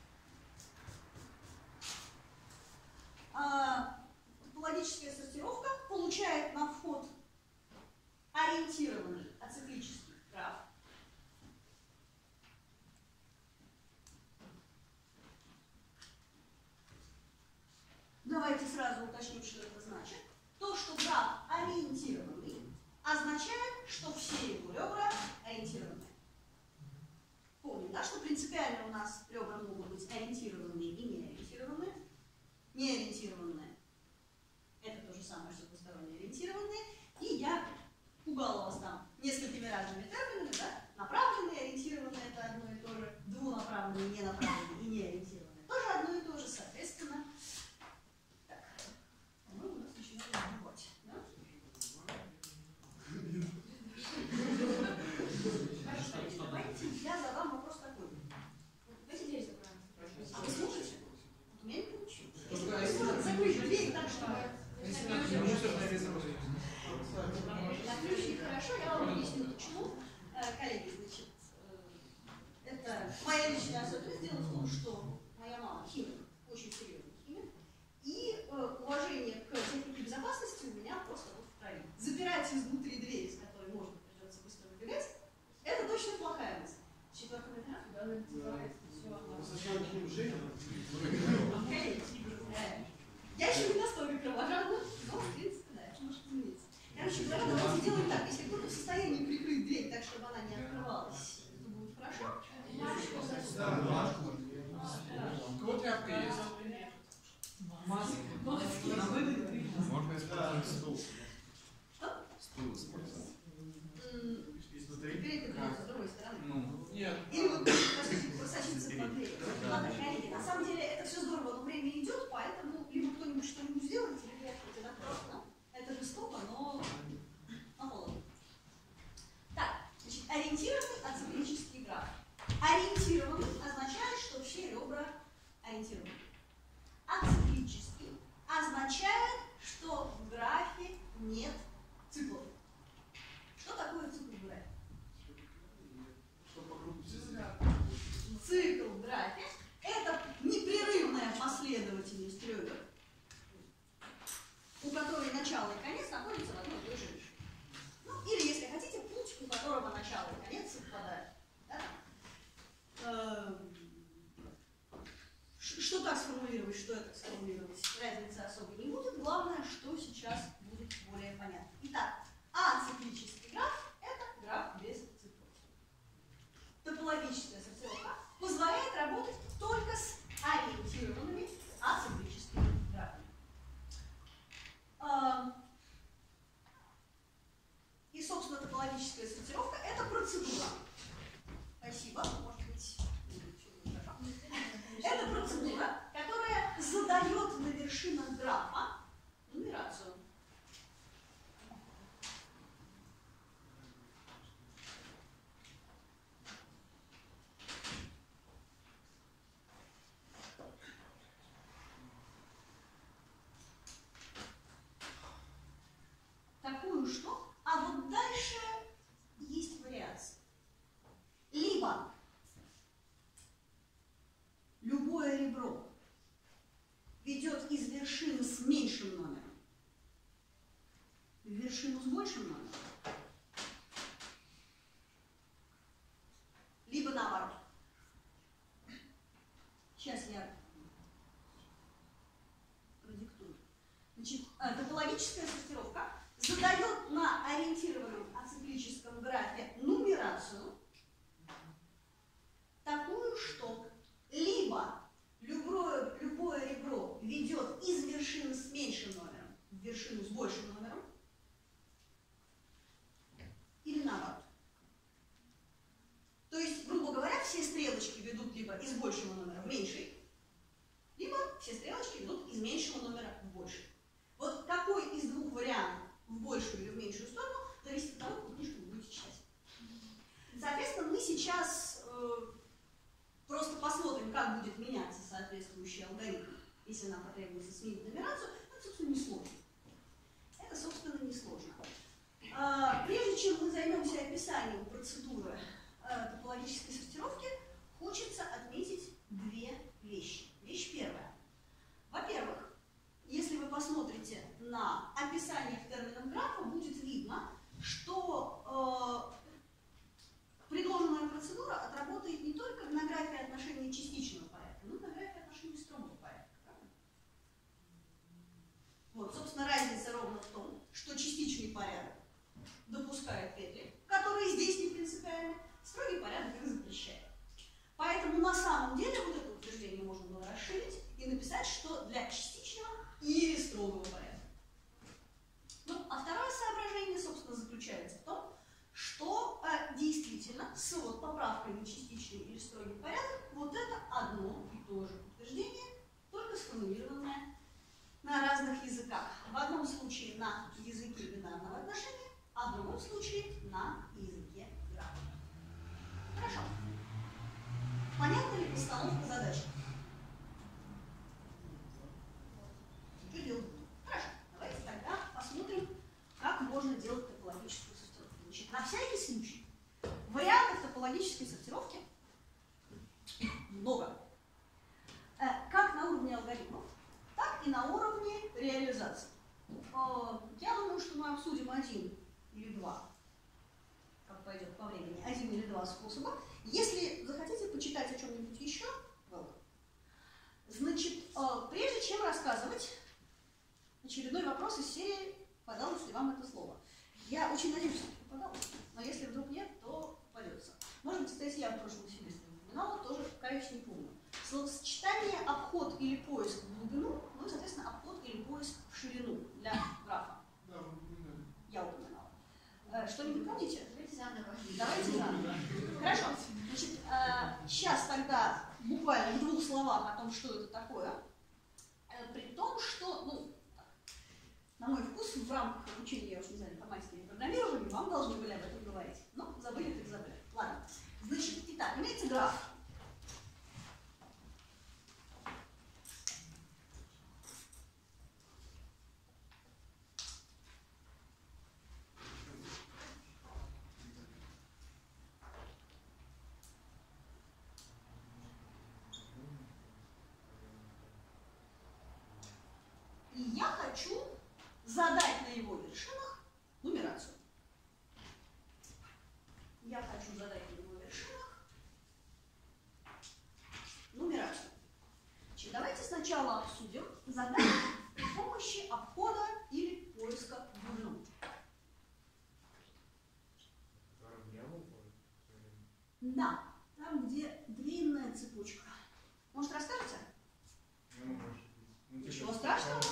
Топологическая сортировка получает на вход ориентированный ациклический граф. Давайте сразу уточним, что это значит. То, что граф ориентированный, означает, что все его ребра ориентированные. Помним, да, что принципиально у нас ребра могут быть ориентированные и неориентированные. Неориентированные – это то же самое, что двусторонне ориентированные. И я пугала вас там несколькими разными терминами, да? Направленные, ориентированные – это одно и то же. Двунаправленные, ненаправленные и неориентированные – тоже одно и то же, соответственно. Так, по-моему, у нас начинает убивать, да? Хорошо, давайте я задам вопрос такой. Давайте дверь закроем. А вы слушаете? У меня не получилось. Если вы закрыли Это жестоко, но холодно. Так, значит, ориентированный ациклический граф. Ориентированный означает, что все ребра ориентированы. Ациклический означает, что в графе нет циклов. Что такое цикл в графе? Цикл в графе – это непрерывная последовательность ребер, у которой начало и конец находятся в одной и той же вещи. Ну, или, если хотите, путь, у которого начало и конец совпадают. Да? Что так сформулировать, что это сформулировать, разницы особо не будет. Главное, что сейчас будет более понятно. Итак, ациклический граф – это граф без циклов. Топологическая сортировка позволяет работать только с ориентированными ациклическими графами. И, собственно, топологическая сортировка – это процедура. Спасибо, может быть, все будет хорошо. Это процедура, которая задает на вершинах графа нумерацию. Такую что? А вот дальше есть вариации. Либо любое ребро ведет из вершины с меньшим номером в вершину с большим номером, либо наоборот. Сейчас я продиктую. Значит, топологическая сортировка задает на ориентированном ациклическом графе нумерацию такую, что либо любое ребро ведет из вершины с меньшим номером в вершину с большим номером, или наоборот. То есть, грубо говоря, все стрелочки ведут либо из большего номера в меньший, либо все стрелочки ведут из меньшего номера в больший. Вот какой из двух вариантов в большую или в меньшую сторону зависит от того, какую книжку вы будете читать. Соответственно, мы сейчас просто посмотрим, как будет меняться соответствующий алгоритм, если нам потребуется сменить нумерацию. Это, собственно, несложно. Это, собственно, несложно. Прежде чем мы займемся описанием процедуры топологической сортировки, хочется отметить две вещи. Вещь первая. Во-первых, если вы посмотрите на описание в терминах графа, будет видно, что предложенная процедура отработает не только на графе отношений частичного порядка, но и на графе отношений строгого порядка. Правда? Вот, собственно, разница ровно в том, что частичный порядок допускает петли, которые здесь не принципиальны, строгий порядок их запрещает. Поэтому на самом деле вот это утверждение можно было расширить и написать, что для частичного или строгого порядка. Ну, а второе соображение, собственно, заключается в том, что действительно с вот поправкой на частичный или строгий порядок вот это одно и то же утверждение, только сформулированное на разных языках. В одном случае на языке бинарного отношения, а в другом случае на языке графа. Хорошо. Понятна ли постановка задачи? Что делать? Хорошо. Давайте тогда посмотрим, как можно делать топологическую сортировку. Значит, на всякий случай вариантов топологической сортировки много. Как на уровне алгоритмов, так и на уровне реализации. Я думаю, что мы обсудим один или два, как пойдет по времени, один или два способа. Если захотите почитать о чем-нибудь еще, значит, прежде чем рассказывать очередной вопрос из серии «Попадалось ли вам это слово?». Я очень надеюсь, что попадалось, но если вдруг нет, то попадется. Может быть, кстати, я в прошлом семестре упоминала, тоже, каюсь, не помню. Словосочетание «обход» или «поиск» в глубину, ну и, соответственно, «обход» или «поиск» в ширину для графа. Да, вы упоминали. Я упоминала. Что-нибудь помните? Давайте заново. Давайте заново. Хорошо. Значит, сейчас тогда буквально в двух словах о том, что это такое. При том, что, в рамках обучения, я уж не знаю, информатики или программирования, вам должны были об этом говорить. Но забыли, так забыли. Ладно. Значит, итак, имеется граф. И я хочу задать на его вершинах нумерацию. Я хочу задать на его вершинах нумерацию. Значит, давайте сначала обсудим задание при помощи обхода или поиска в глубину. Да, там, где длинная цепочка. Может, расскажете? Ничего страшного.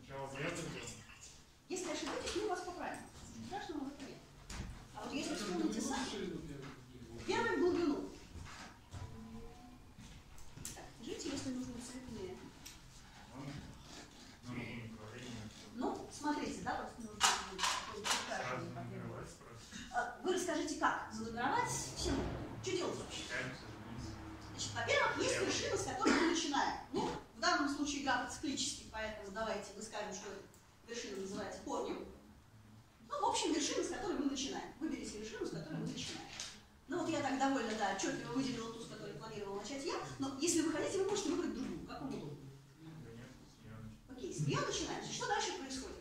Если ошибетесь, мы вас поправим. Страшного в этом нет. А вот если вспомните сами, первый в глубину. Так, держите, если нужны цветные. Ну, смотрите, да, вот нужно вы расскажите, как занумеровать всем. Что делать вообще? Значит, во-первых, есть вершины, с которых мы начинаем. Ну, в данном случае граф циклический, поэтому давайте мы скажем, что вершина называется корнем. Ну, в общем, вершина, с которой мы начинаем. Выберите вершину, с которой мы начинаем. Ну, вот я так довольно, да, отчетливо выделила ту, с которой планировала начать я. Но если вы хотите, вы можете выбрать другую, как вам удобно. Окей, с нее начинаем. Значит, что дальше происходит?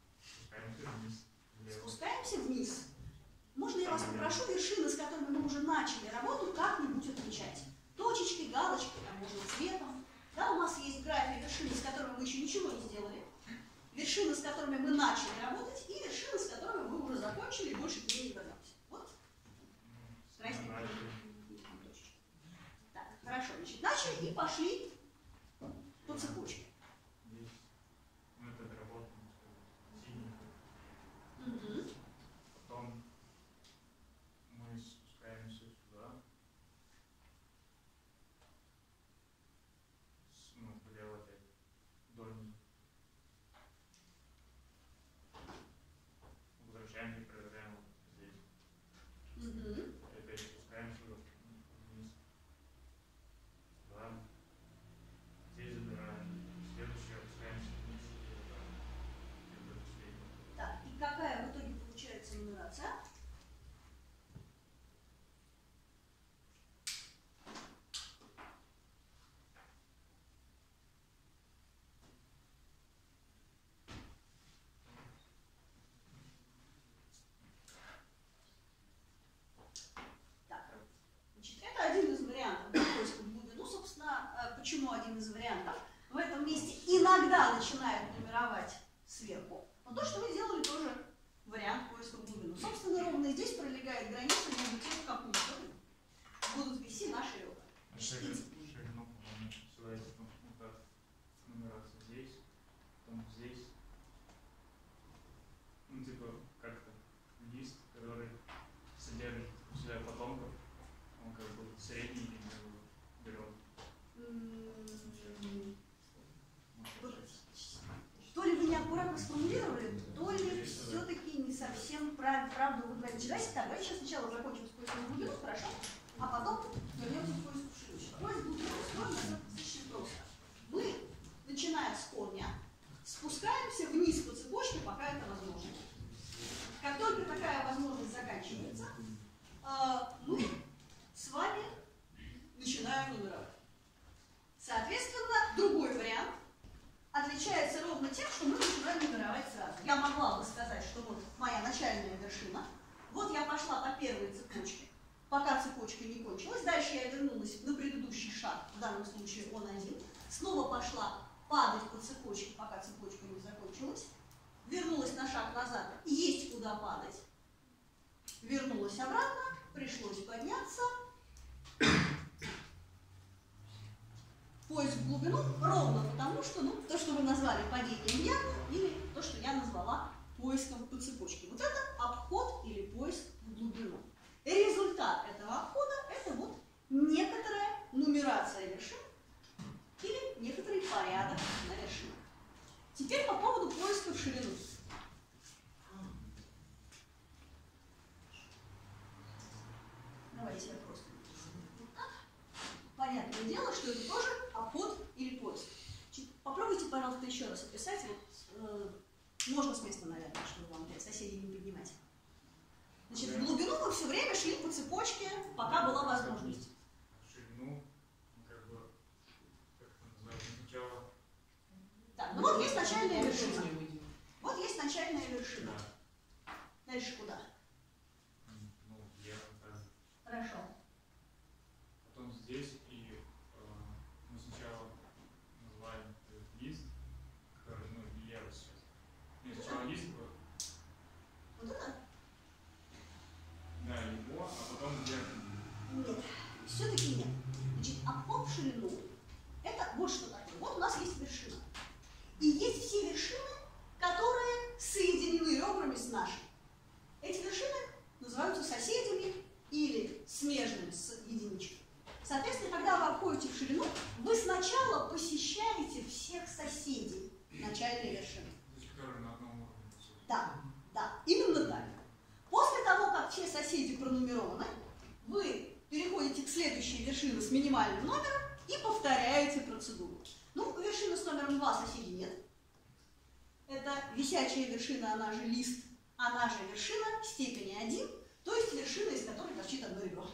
Спускаемся вниз. Можно я вас попрошу вершины, с которыми мы уже начали работу, как-нибудь отмечать? Точечкой, галочкой, а может цветом. Да, у нас есть в графе вершины, с которыми мы еще ничего не сделали. Вершины, с которыми мы начали работать, и вершины, с которыми мы уже закончили и больше к ней не вернемся. Вот. Красненькая точечка. Так, хорошо. Значит, начали и пошли по цепочке. Угу. Потом мы спускаемся сюда. Ну, влево опять. До низу. Возвращаемся и проверяем вот здесь. Угу. И опять спускаемся вниз. Сюда. Здесь забираем. Следующее опускаемся вниз и забираем. Это последнее. Так, и какая в итоге получается нумерация? Так, значит, это один из вариантов поиска в глубину. Собственно, почему один из вариантов? В этом месте иногда начинают нумеровать сверху. Но то, что мы сделали, тоже вариант поиска в глубину. Собственно, ровно здесь пролегает граница между тем, в какую сторону будут вести наши ребра. Ширину, сюда есть вот так нумерация здесь, потом здесь. Ну, типа, как-то лист, который содержит у себя потомков, он как бы средний берет. То ли вы неаккуратно сформулировали, то ли все-таки не совсем правду вы говорите. Давайте так, давайте сейчас сначала закончим с поиском в глубину, хорошо? А потом вернемся к поиску в ширину. Поиск в глубину устроен достаточно просто. Мы, начиная с корня, спускаемся вниз по цепочке, пока это возможно. Как только такая возможность заканчивается, мы с вами начинаем нумеровать. Соответственно, другой вариант отличается ровно тем, что мы начинаем нумеровать сразу. Я могла бы сказать, что вот моя начальная вершина, вот я пошла по первой цепочке, пока цепочка не кончилась, дальше я вернулась на предыдущий шаг, в данном случае он один, снова пошла падать по цепочке, пока цепочка не закончилась, вернулась на шаг назад, есть куда падать, вернулась обратно, пришлось подняться. Поиск в глубину ровно потому, что, ну, то, что вы назвали падением ямы, или то, что я назвала поиском по цепочке. Вот это обход или поиск в глубину. Результат этого обхода – это вот некоторая нумерация вершин или некоторый порядок на вершинах. Теперь по поводу поиска в ширину. Давайте я просто вот так. Понятное дело, что это тоже обход или поиск. Попробуйте, пожалуйста, еще раз описать. Вот, можно с места, наверное, чтобы вам опять соседей не поднимать. Значит, в глубину мы все время шли по цепочке, пока была возможность. Ширину, как бы, как это называется, сначала. Так, ну вот есть начальная вершина. Вот есть начальная вершина. Да. Дальше куда? Ну, влево также. Хорошо. Потом здесь и мы сначала называем этот лист, который, ну, лево сейчас. Нет, сначала лист был. Вот это? Да, его, а потом вверх. Нет, все-таки нет. Значит, обход в ширину – это вот что такое. Вот у нас есть вершина. И есть все вершины, которые соединены ребрами с нашей. Эти вершины называются соседями или смежными с единичкой. Соответственно, когда вы обходите в ширину, вы сначала посещаете всех соседей начальной вершины. То есть, которые на одном уровне. Да, да, именно так. После того, как все соседи пронумерованы, вы переходите к следующей вершине с минимальным номером и повторяете процедуру. Ну, вершины с номером 2 соседей нет. Это висячая вершина, она же лист, она же вершина степени 1, то есть вершина, из которой торчит одно ребро.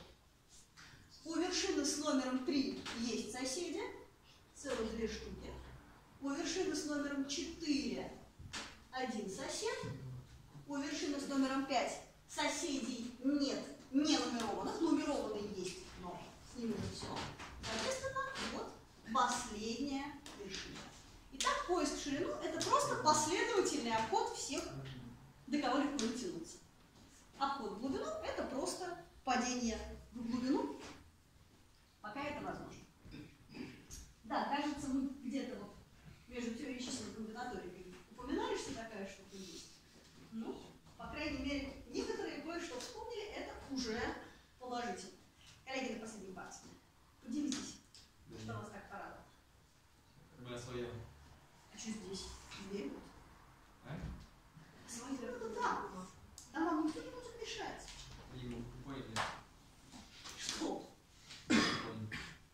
У вершины с номером 3 есть соседи, целых 2 штуки. У вершины с номером 4 один сосед. У вершины с номером 5 соседей нет, не нумерованных. Нумерованные есть, но с ними не все. Соответственно, вот последняя вершина. Итак, поиск в ширину – это просто последовательный обход всех, до кого легко дотянуться. Обход в глубину – это просто падение в глубину, пока это возможно. Да, кажется, мы где-то вот между теоретической комбинаторикой упоминали, что такая штука есть. Ну, по крайней мере, некоторые кое-что вспомнили, это уже положительно. Коллеги на последней партии, поделитесь, что вас так порадовало. Когда своя. А что здесь? Дверь будет? А? Своя. Ну, да. Там вам никто не будет мешать. Ему поняли? Что? Поняли.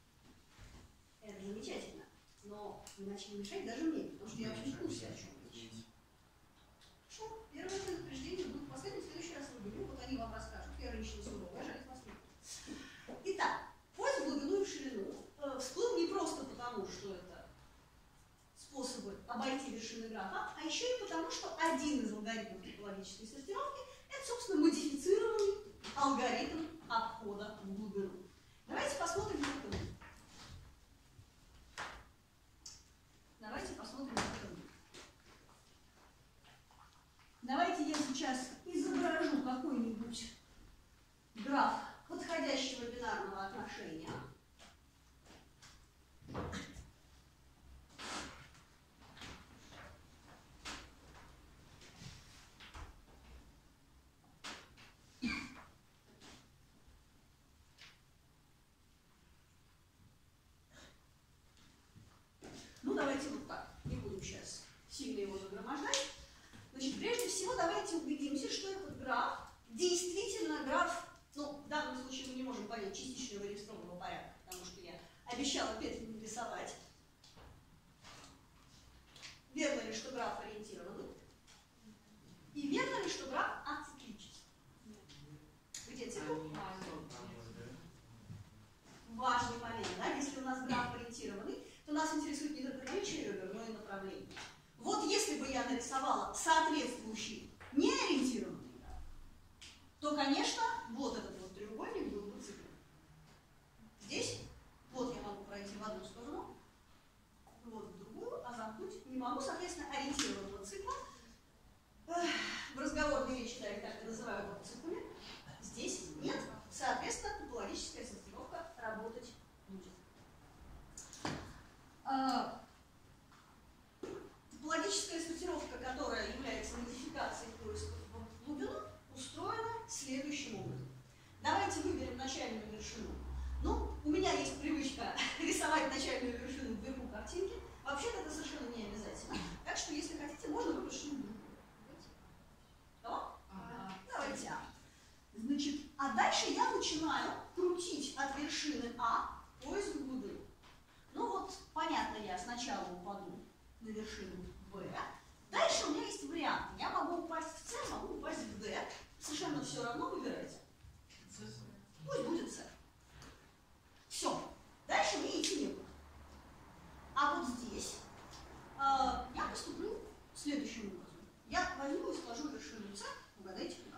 Это замечательно. Но вы начали мешать даже мне, потому что я вообще в курсе, о чем речь. Хорошо. Первое предупреждение будет последним, в следующий раз вы были. Вот они вам расскажут. Я женщина суровая, жаль вас нет. Итак, поиск в глубину и в ширину всплыл не просто потому, что это способы обойти вершины графа, а еще и потому, что один из алгоритмов топологической сортировки – это, собственно, модифицированный алгоритм обхода в глубину. Давайте посмотрим на это. Давайте посмотрим на это. Давайте я сейчас изображу какой-нибудь граф подходящего бинарного отношения. Ну, давайте вот так. Не будем сейчас сильно его загромождать. Значит, прежде всего, давайте убедимся, что этот граф действительно граф, ну, в данном случае мы не можем понять частичного или строгого порядка, потому что я обещала петли нарисовать. Верно ли, что граф ориентированный? И верно ли, что граф ациклический? Где цикл? Важный момент, да? Если у нас граф ориентированный, то нас интересует не только наличие ребер, но и направление. Вот если бы я нарисовала соответствующий неориентированный граф, то, конечно, вот этот вот треугольник был бы цикл. Здесь, вот я могу пройти в одну сторону, вот в другую, а замкнуть не могу, соответственно, ориентированного цикла. В разговорной речи, да, я так и называю его циклами. Здесь нет, соответственно, топологическая сортировка работать будет. Топологическая сортировка, которая является модификацией поиска в глубину, устроена следующим образом. Давайте выберем начальную вершину. Ну, у меня есть привычка рисовать начальную вершину вверху картинки. Вообще-то это совершенно не обязательно. Так что, если хотите, можно выбрать что-нибудь другое. Давайте А. Значит, а дальше Дальше я начинаю крутить от вершины А поиск в глубину. Ну вот, понятно, я сначала упаду на вершину Б. Дальше у меня есть варианты. Я могу упасть в С, могу упасть в Д. Совершенно все равно, выбирайте. Пусть будет С. Все. Дальше мне идти некуда. А вот здесь я поступлю следующим образом. Я возьму и сложу вершину С, угадайте куда.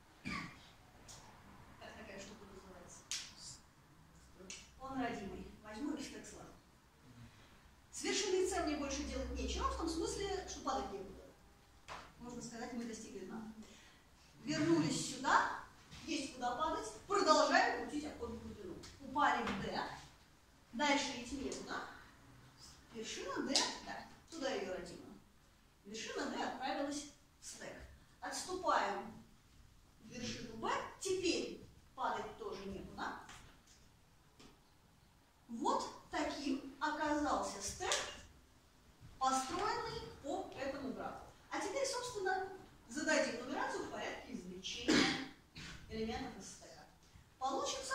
Как такая штука называется? Он родимый. Возьму и стек сложу. С вершиной С мне больше делать нечего, в том смысле, что падать некуда. Можно сказать, мы достигли дна. Вернулись сюда, есть куда падать, продолжаем крутить обход в глубину. Упали в D, дальше идти некуда. Вершина D, да, туда ее родимую. Вершина D отправилась в стек. Отступаем в вершину B, теперь падать тоже некуда. Вот таким оказался стек, построенный по этому графу. А теперь, собственно, задайте нумерацию в порядке извлечения элементов из стека. Получится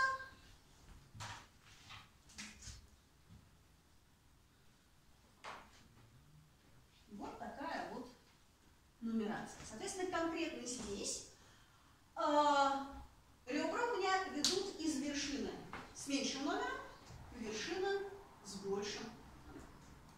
вот такая вот нумерация. Соответственно, конкретно здесь ребра у меня ведут из вершины с меньшим номером в вершину с большим номером.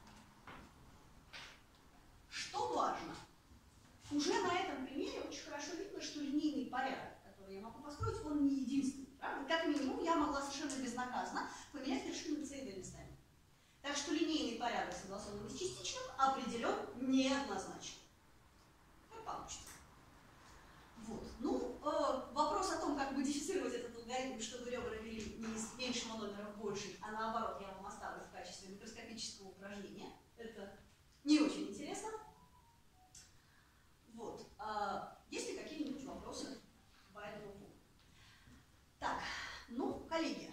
Что важно? Уже на этом примере очень хорошо видно, что линейный порядок, который я могу построить, он не единственный. Правда? Как минимум, я могла совершенно безнаказанно поменять вершины С и Д местами. Так что линейный порядок, согласованный с частичным, определен неоднозначно. Как получится. Вот. Ну, вопрос о том, как модифицировать этот алгоритм, чтобы ребра вели не из меньшего номера в больший, а наоборот, я вам оставлю в качестве микроскопического упражнения. Это не очень интересно. Вот. Есть ли какие-нибудь вопросы по этому поводу? Так, ну, коллеги,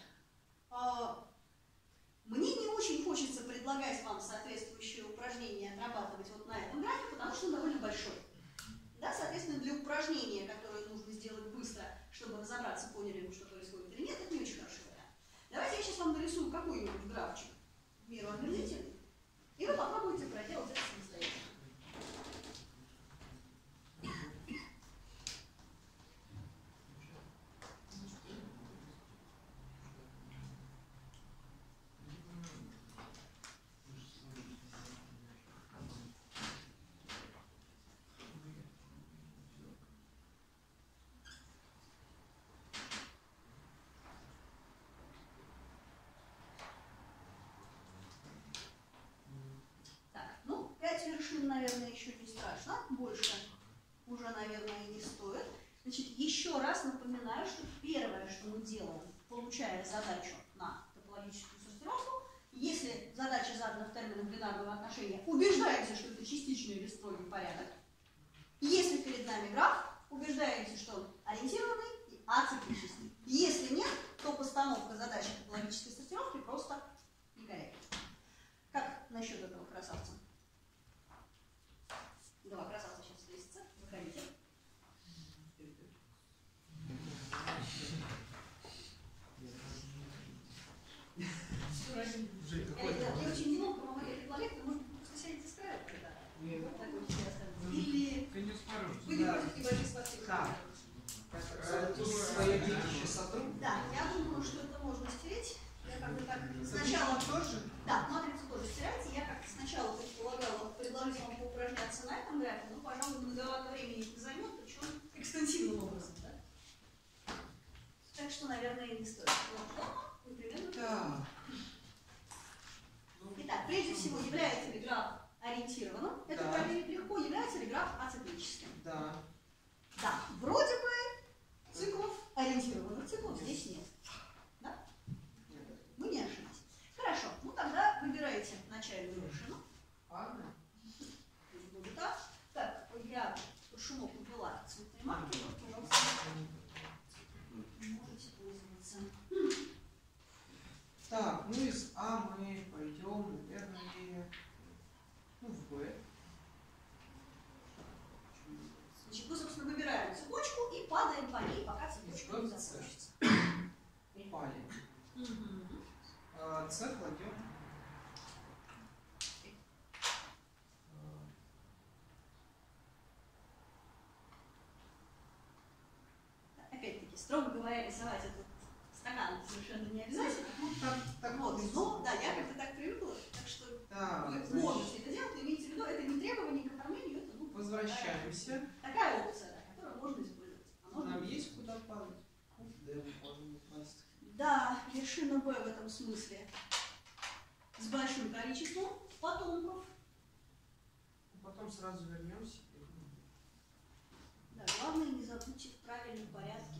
мне не очень хочется предлагать вам соответствующее упражнение отрабатывать вот на этом графе, потому что он довольно большой. Да, соответственно, для упражнения, которое нужно сделать быстро, чтобы разобраться, поняли, что происходит или нет, это не очень хороший вариант. Давайте я сейчас вам нарисую какой-нибудь графчик в меру омерзительный, и вы попробуйте проделать это самостоятельно. Вершин, наверное, еще не страшно, больше уже, наверное, не стоит. Значит, еще раз напоминаю, что первое, что мы делаем, получая задачу на топологическую сортировку, если задача задана в терминах бинарного отношения, убеждаемся, что это частичный или строгий порядок. Если перед нами граф, убеждаемся, что он ориентированный и ациклический. Если нет, то постановка задачи топологической сортировки просто некорректна. Как насчет этого красавца? Два красавца сейчас встретятся. Выходите. Мне очень неловко, мама, я предлагаю, может быть, просто сядете с края, когда или вы не против небольших спортивных? Да. Тут свои детище сотру? Да, я думаю, что это можно стереть. Я как бы так сначала тоже? Да, матрицу тоже стирайте. Я как-то сначала предполагала предложить вам поупражняться на этом графе, но, пожалуй, многовато времени это займет, причем экстенсивным образом, да? Так что, наверное, и не стоит. Вот, непременно. Да. Итак, прежде всего, является ли граф ориентированным? Это проверить легко. Является ли граф ациклическим? Да. Да. Вроде бы циклов, ориентированных циклов здесь нет. Да? Мы не ошиблись. Хорошо. Ну тогда выбирайте начальную вершину. Ладно. Будет так. Так, я шумок ввела цветные марки. Вот, пожалуйста, можете пользоваться. Так, ну из А мы пойдем, наверное, в Б. Значит, мы, собственно, выбираем цепочку и падаем по ней, пока цепочка не закончится. С кладем. Опять-таки, строго говоря, рисовать этот стакан совершенно не обязательно. Так Вот, но да, я как-то так привыкла, так что Да, вы можете это делать, но имейте в виду, это не требование к оформлению, это возвращаемся. такая опция, да, которую можно использовать. А можно Нам есть куда падать? Да, можно упасть. Да, вершина Б в этом смысле с большим количеством потомков. Потом сразу вернемся. Да, главное не забудьте в правильном порядке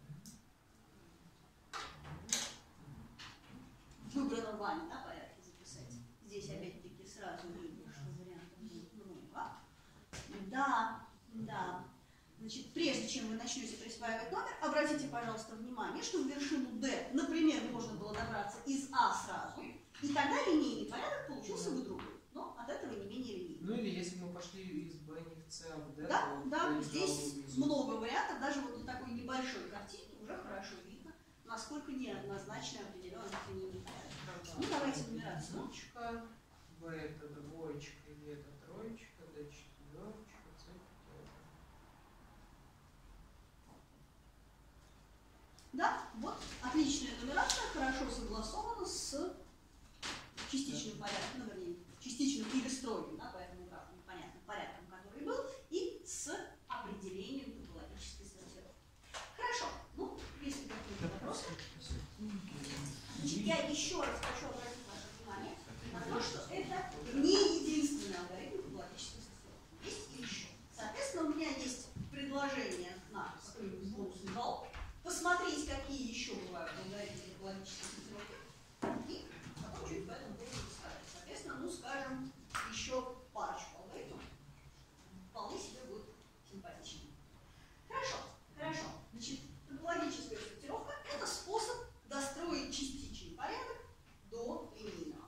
в выбранном вами, да, порядке записать. Здесь опять-таки сразу видно, что вариантов будет много. Да, да. Значит, прежде чем вы начнете присваивать номер, обратите, пожалуйста, внимание, что в вершину D, например, можно было добраться из А сразу, и тогда линейный порядок получился бы другой, но от этого не менее линейный. Ну или если мы пошли из Б не в С, а в Д, Да, то да, здесь много вариантов, даже вот на такой небольшой картинке уже хорошо видно, насколько неоднозначно определен линейный порядок. Ну, давайте нумерацию. Двоечка, В это двоечка, И это троечка, Д четверочка, С пятерка. Да, вот, отличная нумерация, хорошо согласована с частичным порядком, ну, вернее, частичным или строгим, да, поэтому непонятным порядком, который был, и с определением топологической сортировки. Хорошо, ну, если какие-то вопросы. Значит, я еще раз хочу обратить ваше внимание на то, что это не единственный алгоритм топологической сортировки. Есть и еще. Соответственно, у меня есть предложение на какой-нибудь бонусный балл. Посмотреть, какие еще бывают алгоритмы топологической сортировки, и потом чуть по этому поводу рассказать. Соответственно, ну, скажем, еще парочку алгоритмов. Вполне себе будет симпатично. Хорошо, хорошо. Значит, топологическая сортировка – это способ достроить частичный порядок до линейного.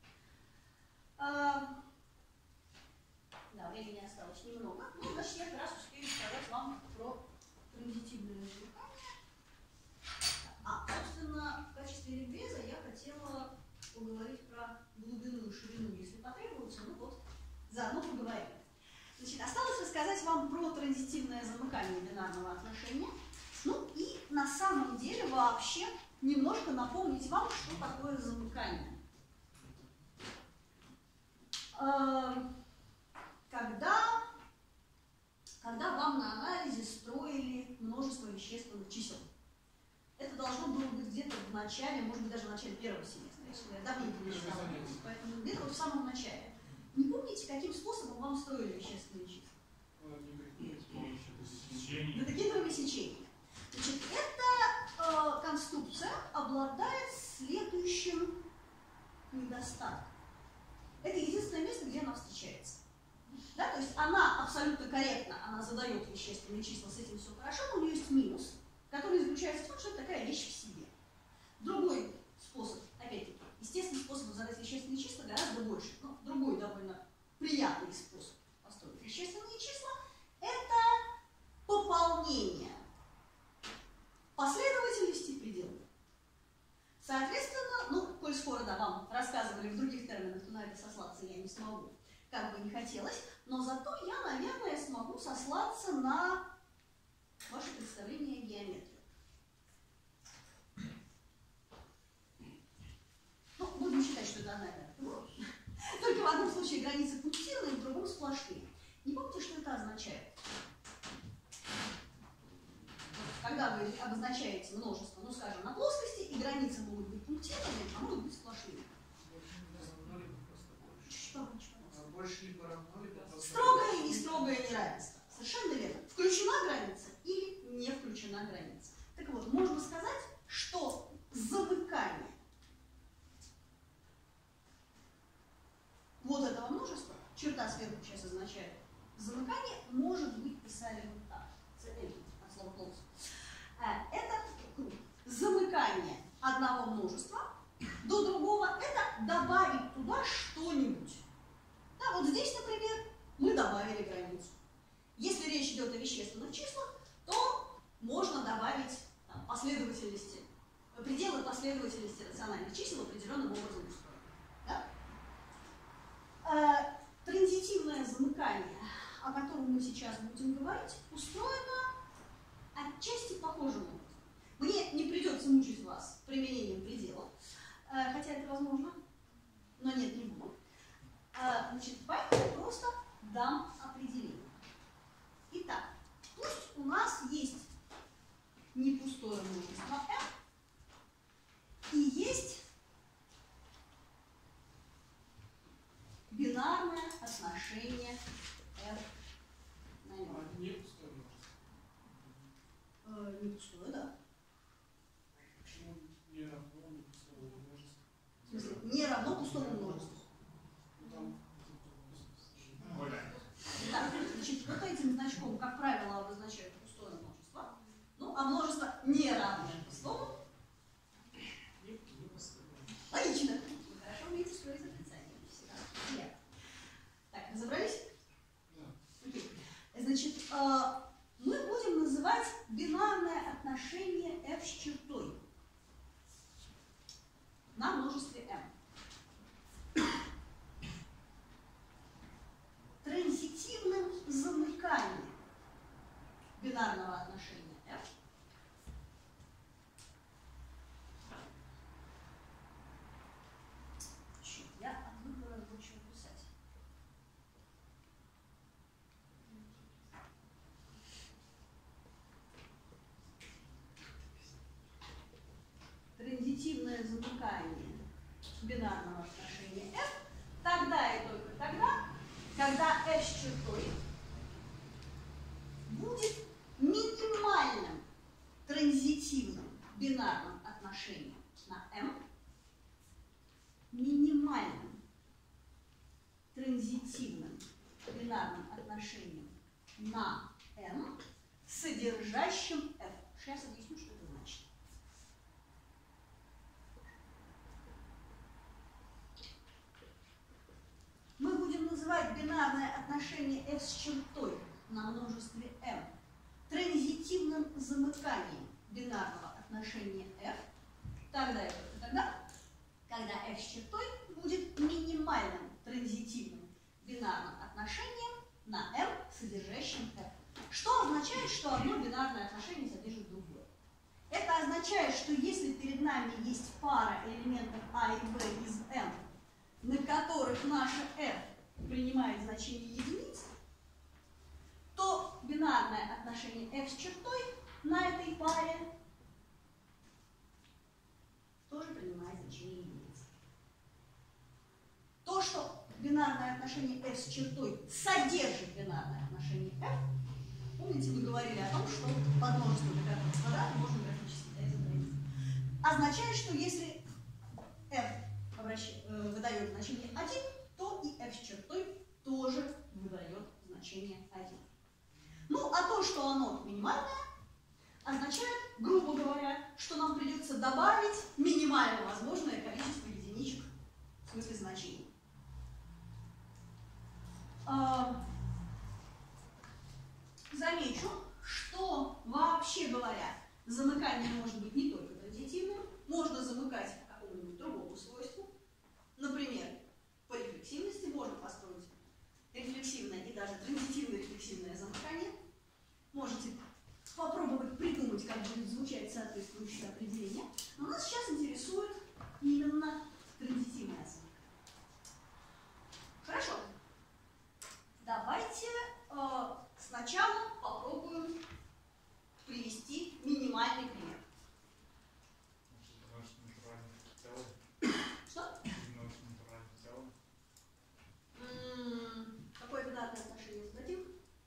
Да, времени осталось немного. Ну, значит, я как раз успею сказать вам про транзитивное замыкание. Собственно, в качестве ликбеза я хотела поговорить про глубину и ширину, если потребуется. Ну вот, заодно поговорим. Значит, осталось рассказать вам про транзитивное замыкание бинарного отношения. Ну и на самом деле вообще немножко напомнить вам, что такое замыкание. Когда вам на анализе строили множество вещественных чисел. Это должно было быть где-то в начале, может быть, даже в начале первого семестра, если я давненько не читала, поэтому где-то вот в самом начале. Не помните, каким способом вам строили вещественные числа? Детекторными сечениями. Значит, эта конструкция обладает следующим недостатком. Это единственное место, где она встречается. Да, то есть она абсолютно корректна, она задает вещественные числа, с этим все хорошо, но у нее есть минус, который заключается в том, что это такая вещь в себе. Другой способ, опять-таки, естественный способ задать вещественные числа гораздо больше, но другой довольно приятный способ построить вещественные числа – это пополнение последовательности пределов. Соответственно, ну, коль скоро, да, вам рассказывали в других терминах, то на это сослаться я не смогу, как бы не хотелось, но зато я, наверное, смогу сослаться на ваше представление о геометрии. Ну, будем считать, что это одна и та же фигура. Только в одном случае границы пунктирные, в другом сплошные. Не помните, что это означает? Когда вы обозначаете множество, ну, скажем, на плоскости, и границы могут быть пунктирными, а могут быть сплошными. Больше либо равно, либо просто... Строгое и нестрогое неравенство. Совершенно верно. Включена граница или не включена граница. Так вот, можно сказать, что замыкание вот этого множества, черта сверху сейчас означает замыкание, может быть писали вот так. От слова close. Это замыкание одного множества до другого, это добавить туда что-нибудь. Да, вот здесь, например, мы добавили границу. Если речь идет о вещественных числах, то можно добавить там, последовательности, пределы именно последовательности рациональных чисел определенным образом устроена. Да? Транзитивное замыкание, о котором мы сейчас будем говорить, устроено отчасти похожим образом. Мне не придется мучить вас применением предела, хотя это возможно, но нет, не буду. Значит, поэтому просто дам определение. Итак, пусть у нас есть непустое множество m и есть бинарное отношение f на нем. Не пустое множество. Не пустое, да. Почему не равно не пустое множество? В смысле, не равно пустому множеству. Ну, там Более. Так, значит, вот этим значком, как правило, обозначают пустое множество. Ну, а множество неравное пустому. не пустое. Логично. Вы хорошо умеете строить отрицание. Всегда приятно. Так, разобрались? Да. Окей. Значит, мы будем называть бинарное отношение f с чертой на множестве m. Транзитивным замыканием бинарного отношения f я от выбора лучше писать. Транзитивное замыкание бинарного отношения f тогда и только тогда, когда f с чертой будет минимальным транзитивным бинарным отношением на m, минимальным транзитивным бинарным отношением на m, содержащим f. Сейчас объясню, что это значит. Мы будем называть бинарное отношение f с чертой на множестве m транзитивным замыканием бинарного отношения f тогда и только тогда, когда f с чертой будет минимальным транзитивным бинарным отношением на m, содержащим f. Что означает, что одно бинарное отношение содержит другое? Это означает, что если перед нами есть пара элементов a и b из m, на которых наше f принимает значение единицы, то бинарное отношение f с чертой на этой паре тоже принимает значение единицы. То, что бинарное отношение f с чертой содержит бинарное отношение f, помните, мы говорили о том, что подмножество декадного квадрата можно графически изобразить. Означает, что если f выдает значение 1, то и f с чертой тоже выдает значение 1. Ну, а то, что оно минимальное, означает, грубо говоря, что нам придется добавить минимально возможное количество единичек, в смысле значений. Замечу, что, вообще говоря, замыкание может быть не только транзитивным, можно замыкать по какому-нибудь другому свойству. Например, по рефлексивности можно построить рефлексивное и даже транзитивно-рефлексивное замыкание. Можете попробовать придумать, как будет звучать соответствующее определение. Но нас сейчас интересует именно транзитивное замыкание. Хорошо. Давайте сначала попробуем привести минимальный пример. Что? Какое бинарное отношение зададим?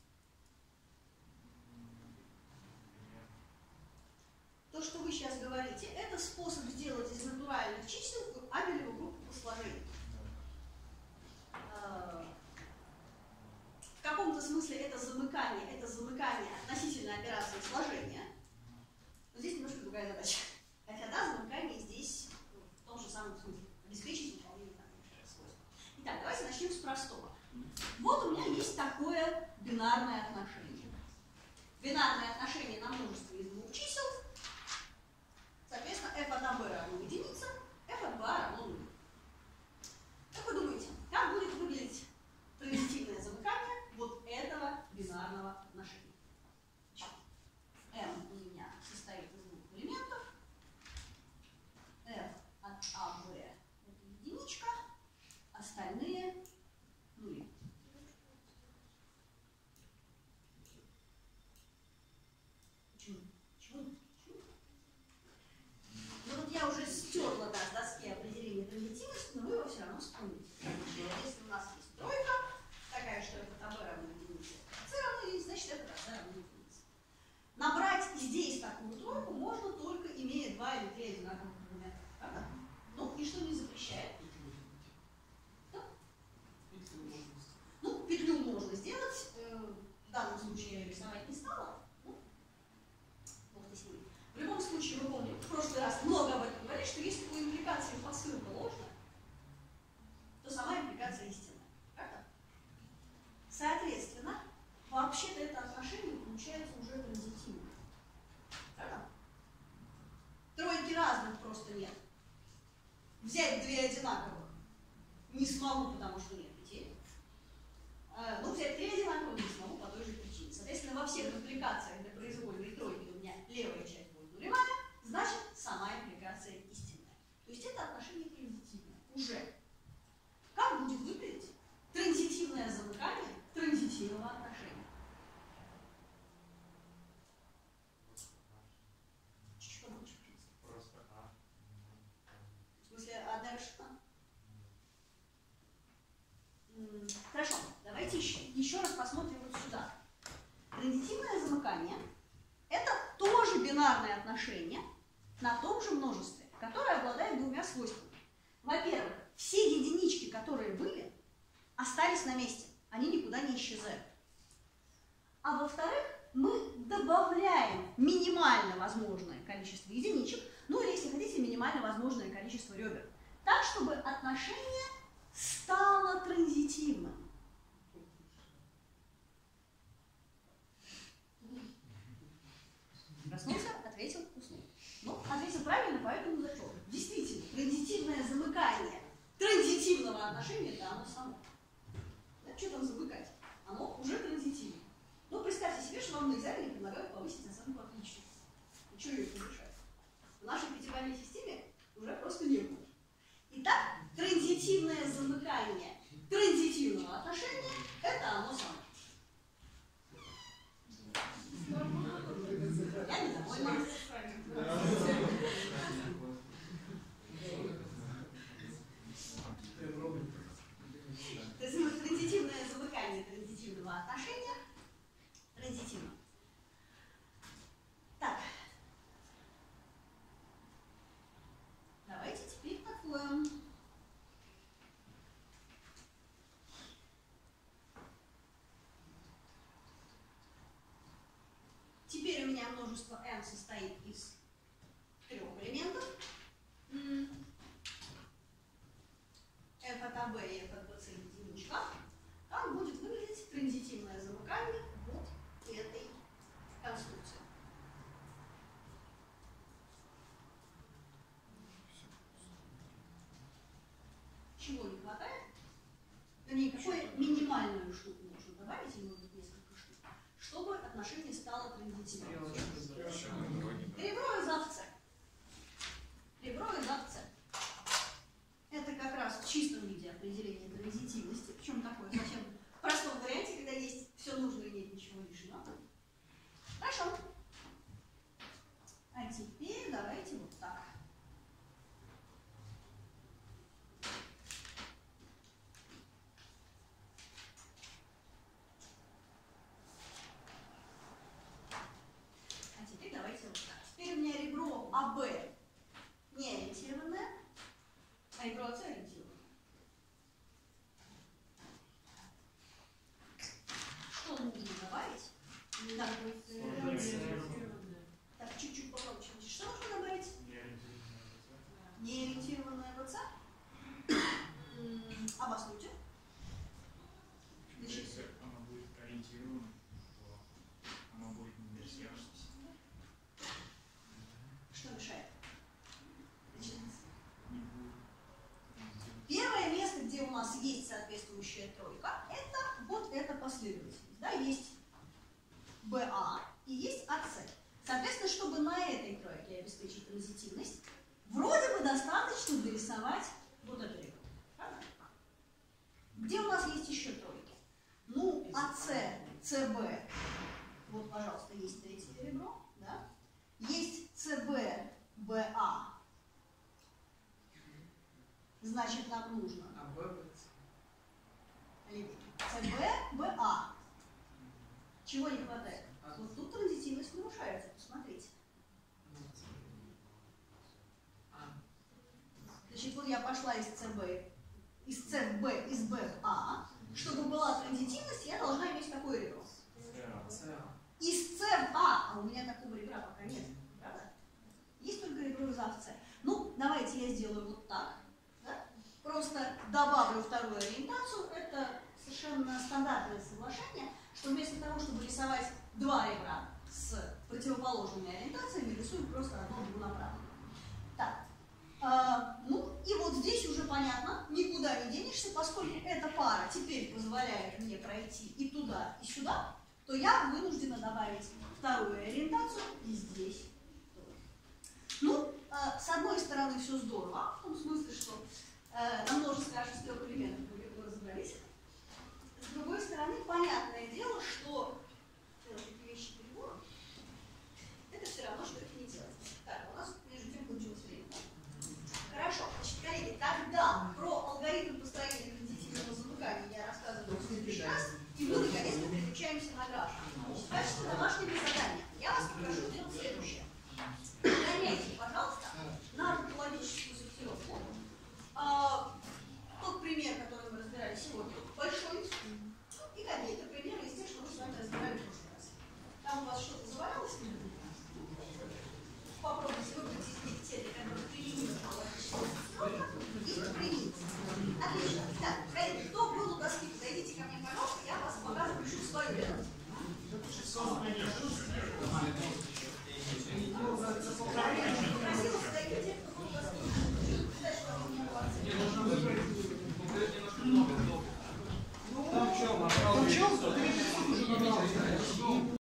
То, что вы сейчас говорите, это способ сделать из натуральных чисел абелеву группу по сложению. В каком-то смысле это замыкание относительно операции сложения. Но здесь немножко другая задача. Хотя, да, замыкание здесь в том же самом смысле. Обеспечить выполнение свойств. Итак, давайте начнем с простого. Вот у меня есть такое бинарное отношение. Бинарное отношение на множество из двух чисел. Соответственно, f1b равно взять две одинаковых не смогу, потому что нет петель. Ну, взять три одинаковых не смогу по той же причине. Соответственно, во всех импликациях для произвольной тройки у меня левая часть будет нулевая, значит, сама импликация истинная. То есть это отношение транзитивное. Уже. Как будет выглядеть транзитивное замыкание транзитивного отношения? Чуть-чуть погромче, пожалуйста. Просто А. В смысле, одна вершина? Хорошо, давайте еще раз посмотрим вот сюда. Транзитивное замыкание – это тоже бинарное отношение на том же множестве, которое обладает двумя свойствами. Во-первых, все единички, которые были, остались на месте, они никуда не исчезают. А во-вторых, мы добавляем минимально возможное количество единичек, ну или, если хотите, минимально возможное количество ребер, так, чтобы отношение стало транзитивным. Проснулся, ответил, уснул. Ну, ответил правильно, поэтому зачем? Действительно, транзитивное замыкание транзитивного отношения – это оно само. Да, что там замыкать? Оно уже транзитивно. Ну, представьте себе, что вам на экзамене предлагают повысить оценку отлично. И что ее повышать? В нашей пятибалльной системе уже просто не было. Итак, транзитивное замыкание транзитивного отношения – это оно само. Я недовольна. То есть транзитивное замыкание транзитивного отношения транзитивно. Так. Давайте теперь такое. Теперь у меня множество n состоит из 3 элементов. F от AB и F от BC единичка. Как будет выглядеть транзитивное замыкание вот этой конструкции? Чего не хватает? Вернее, какую минимальную штуку нужно добавить, или может быть несколько штук, чтобы отношение стало транзитивным. Ребро из А в С. Ребро из А в С. Это как раз в чистом виде определение транзитивности, причем такое совсем в простом варианте, когда есть все нужное и нет ничего лишнего. Хорошо. А теперь давайте вот так. А теперь давайте вот так. Теперь у меня ребро АБ не ориентированное, а ребро АС ориентированное. Что нужно добавить? Так, чуть-чуть погромче. Что нужно добавить? Не ориентированное в АС? Обоснуйте. Если оно будет ориентировано, то оно будет инверсионно. Что мешает? Значит, Не будет. первое место, где у нас есть соответствующая тройка, это вот эта последовательность. Да? Есть БА и есть АС. Соответственно, чтобы на этой тройке обеспечить транзитивность, вроде бы достаточно дорисовать вот это ребро. Правда? Где у нас есть еще тройки? Ну, АС, СБ. Вот, пожалуйста, есть третье ребро. Да? Есть СБ, БА. Значит, нам нужно СБ, БА. Чего не хватает? Вот тут транзитивность нарушается, посмотрите. Значит, вот я пошла из СБ, из БА. Чтобы была транзитивность, я должна иметь такое ребро. Из СА, а у меня такого ребра пока нет, правда? Есть только ребро из А в С. Ну, давайте я сделаю вот так. Да? Просто добавлю вторую ориентацию. Это совершенно стандартное соглашение, что вместо того, чтобы рисовать два ребра с противоположными ориентациями, рисую просто одно двунаправленное. Так, ну и вот ориентируешься, поскольку эта пара теперь позволяет мне пройти и туда, и сюда, то я вынуждена добавить вторую ориентацию и здесь тоже. Ну, с одной стороны, все здорово, в том смысле, что на множестве аж из 3 элементов мы разобрались. С другой стороны, понятно,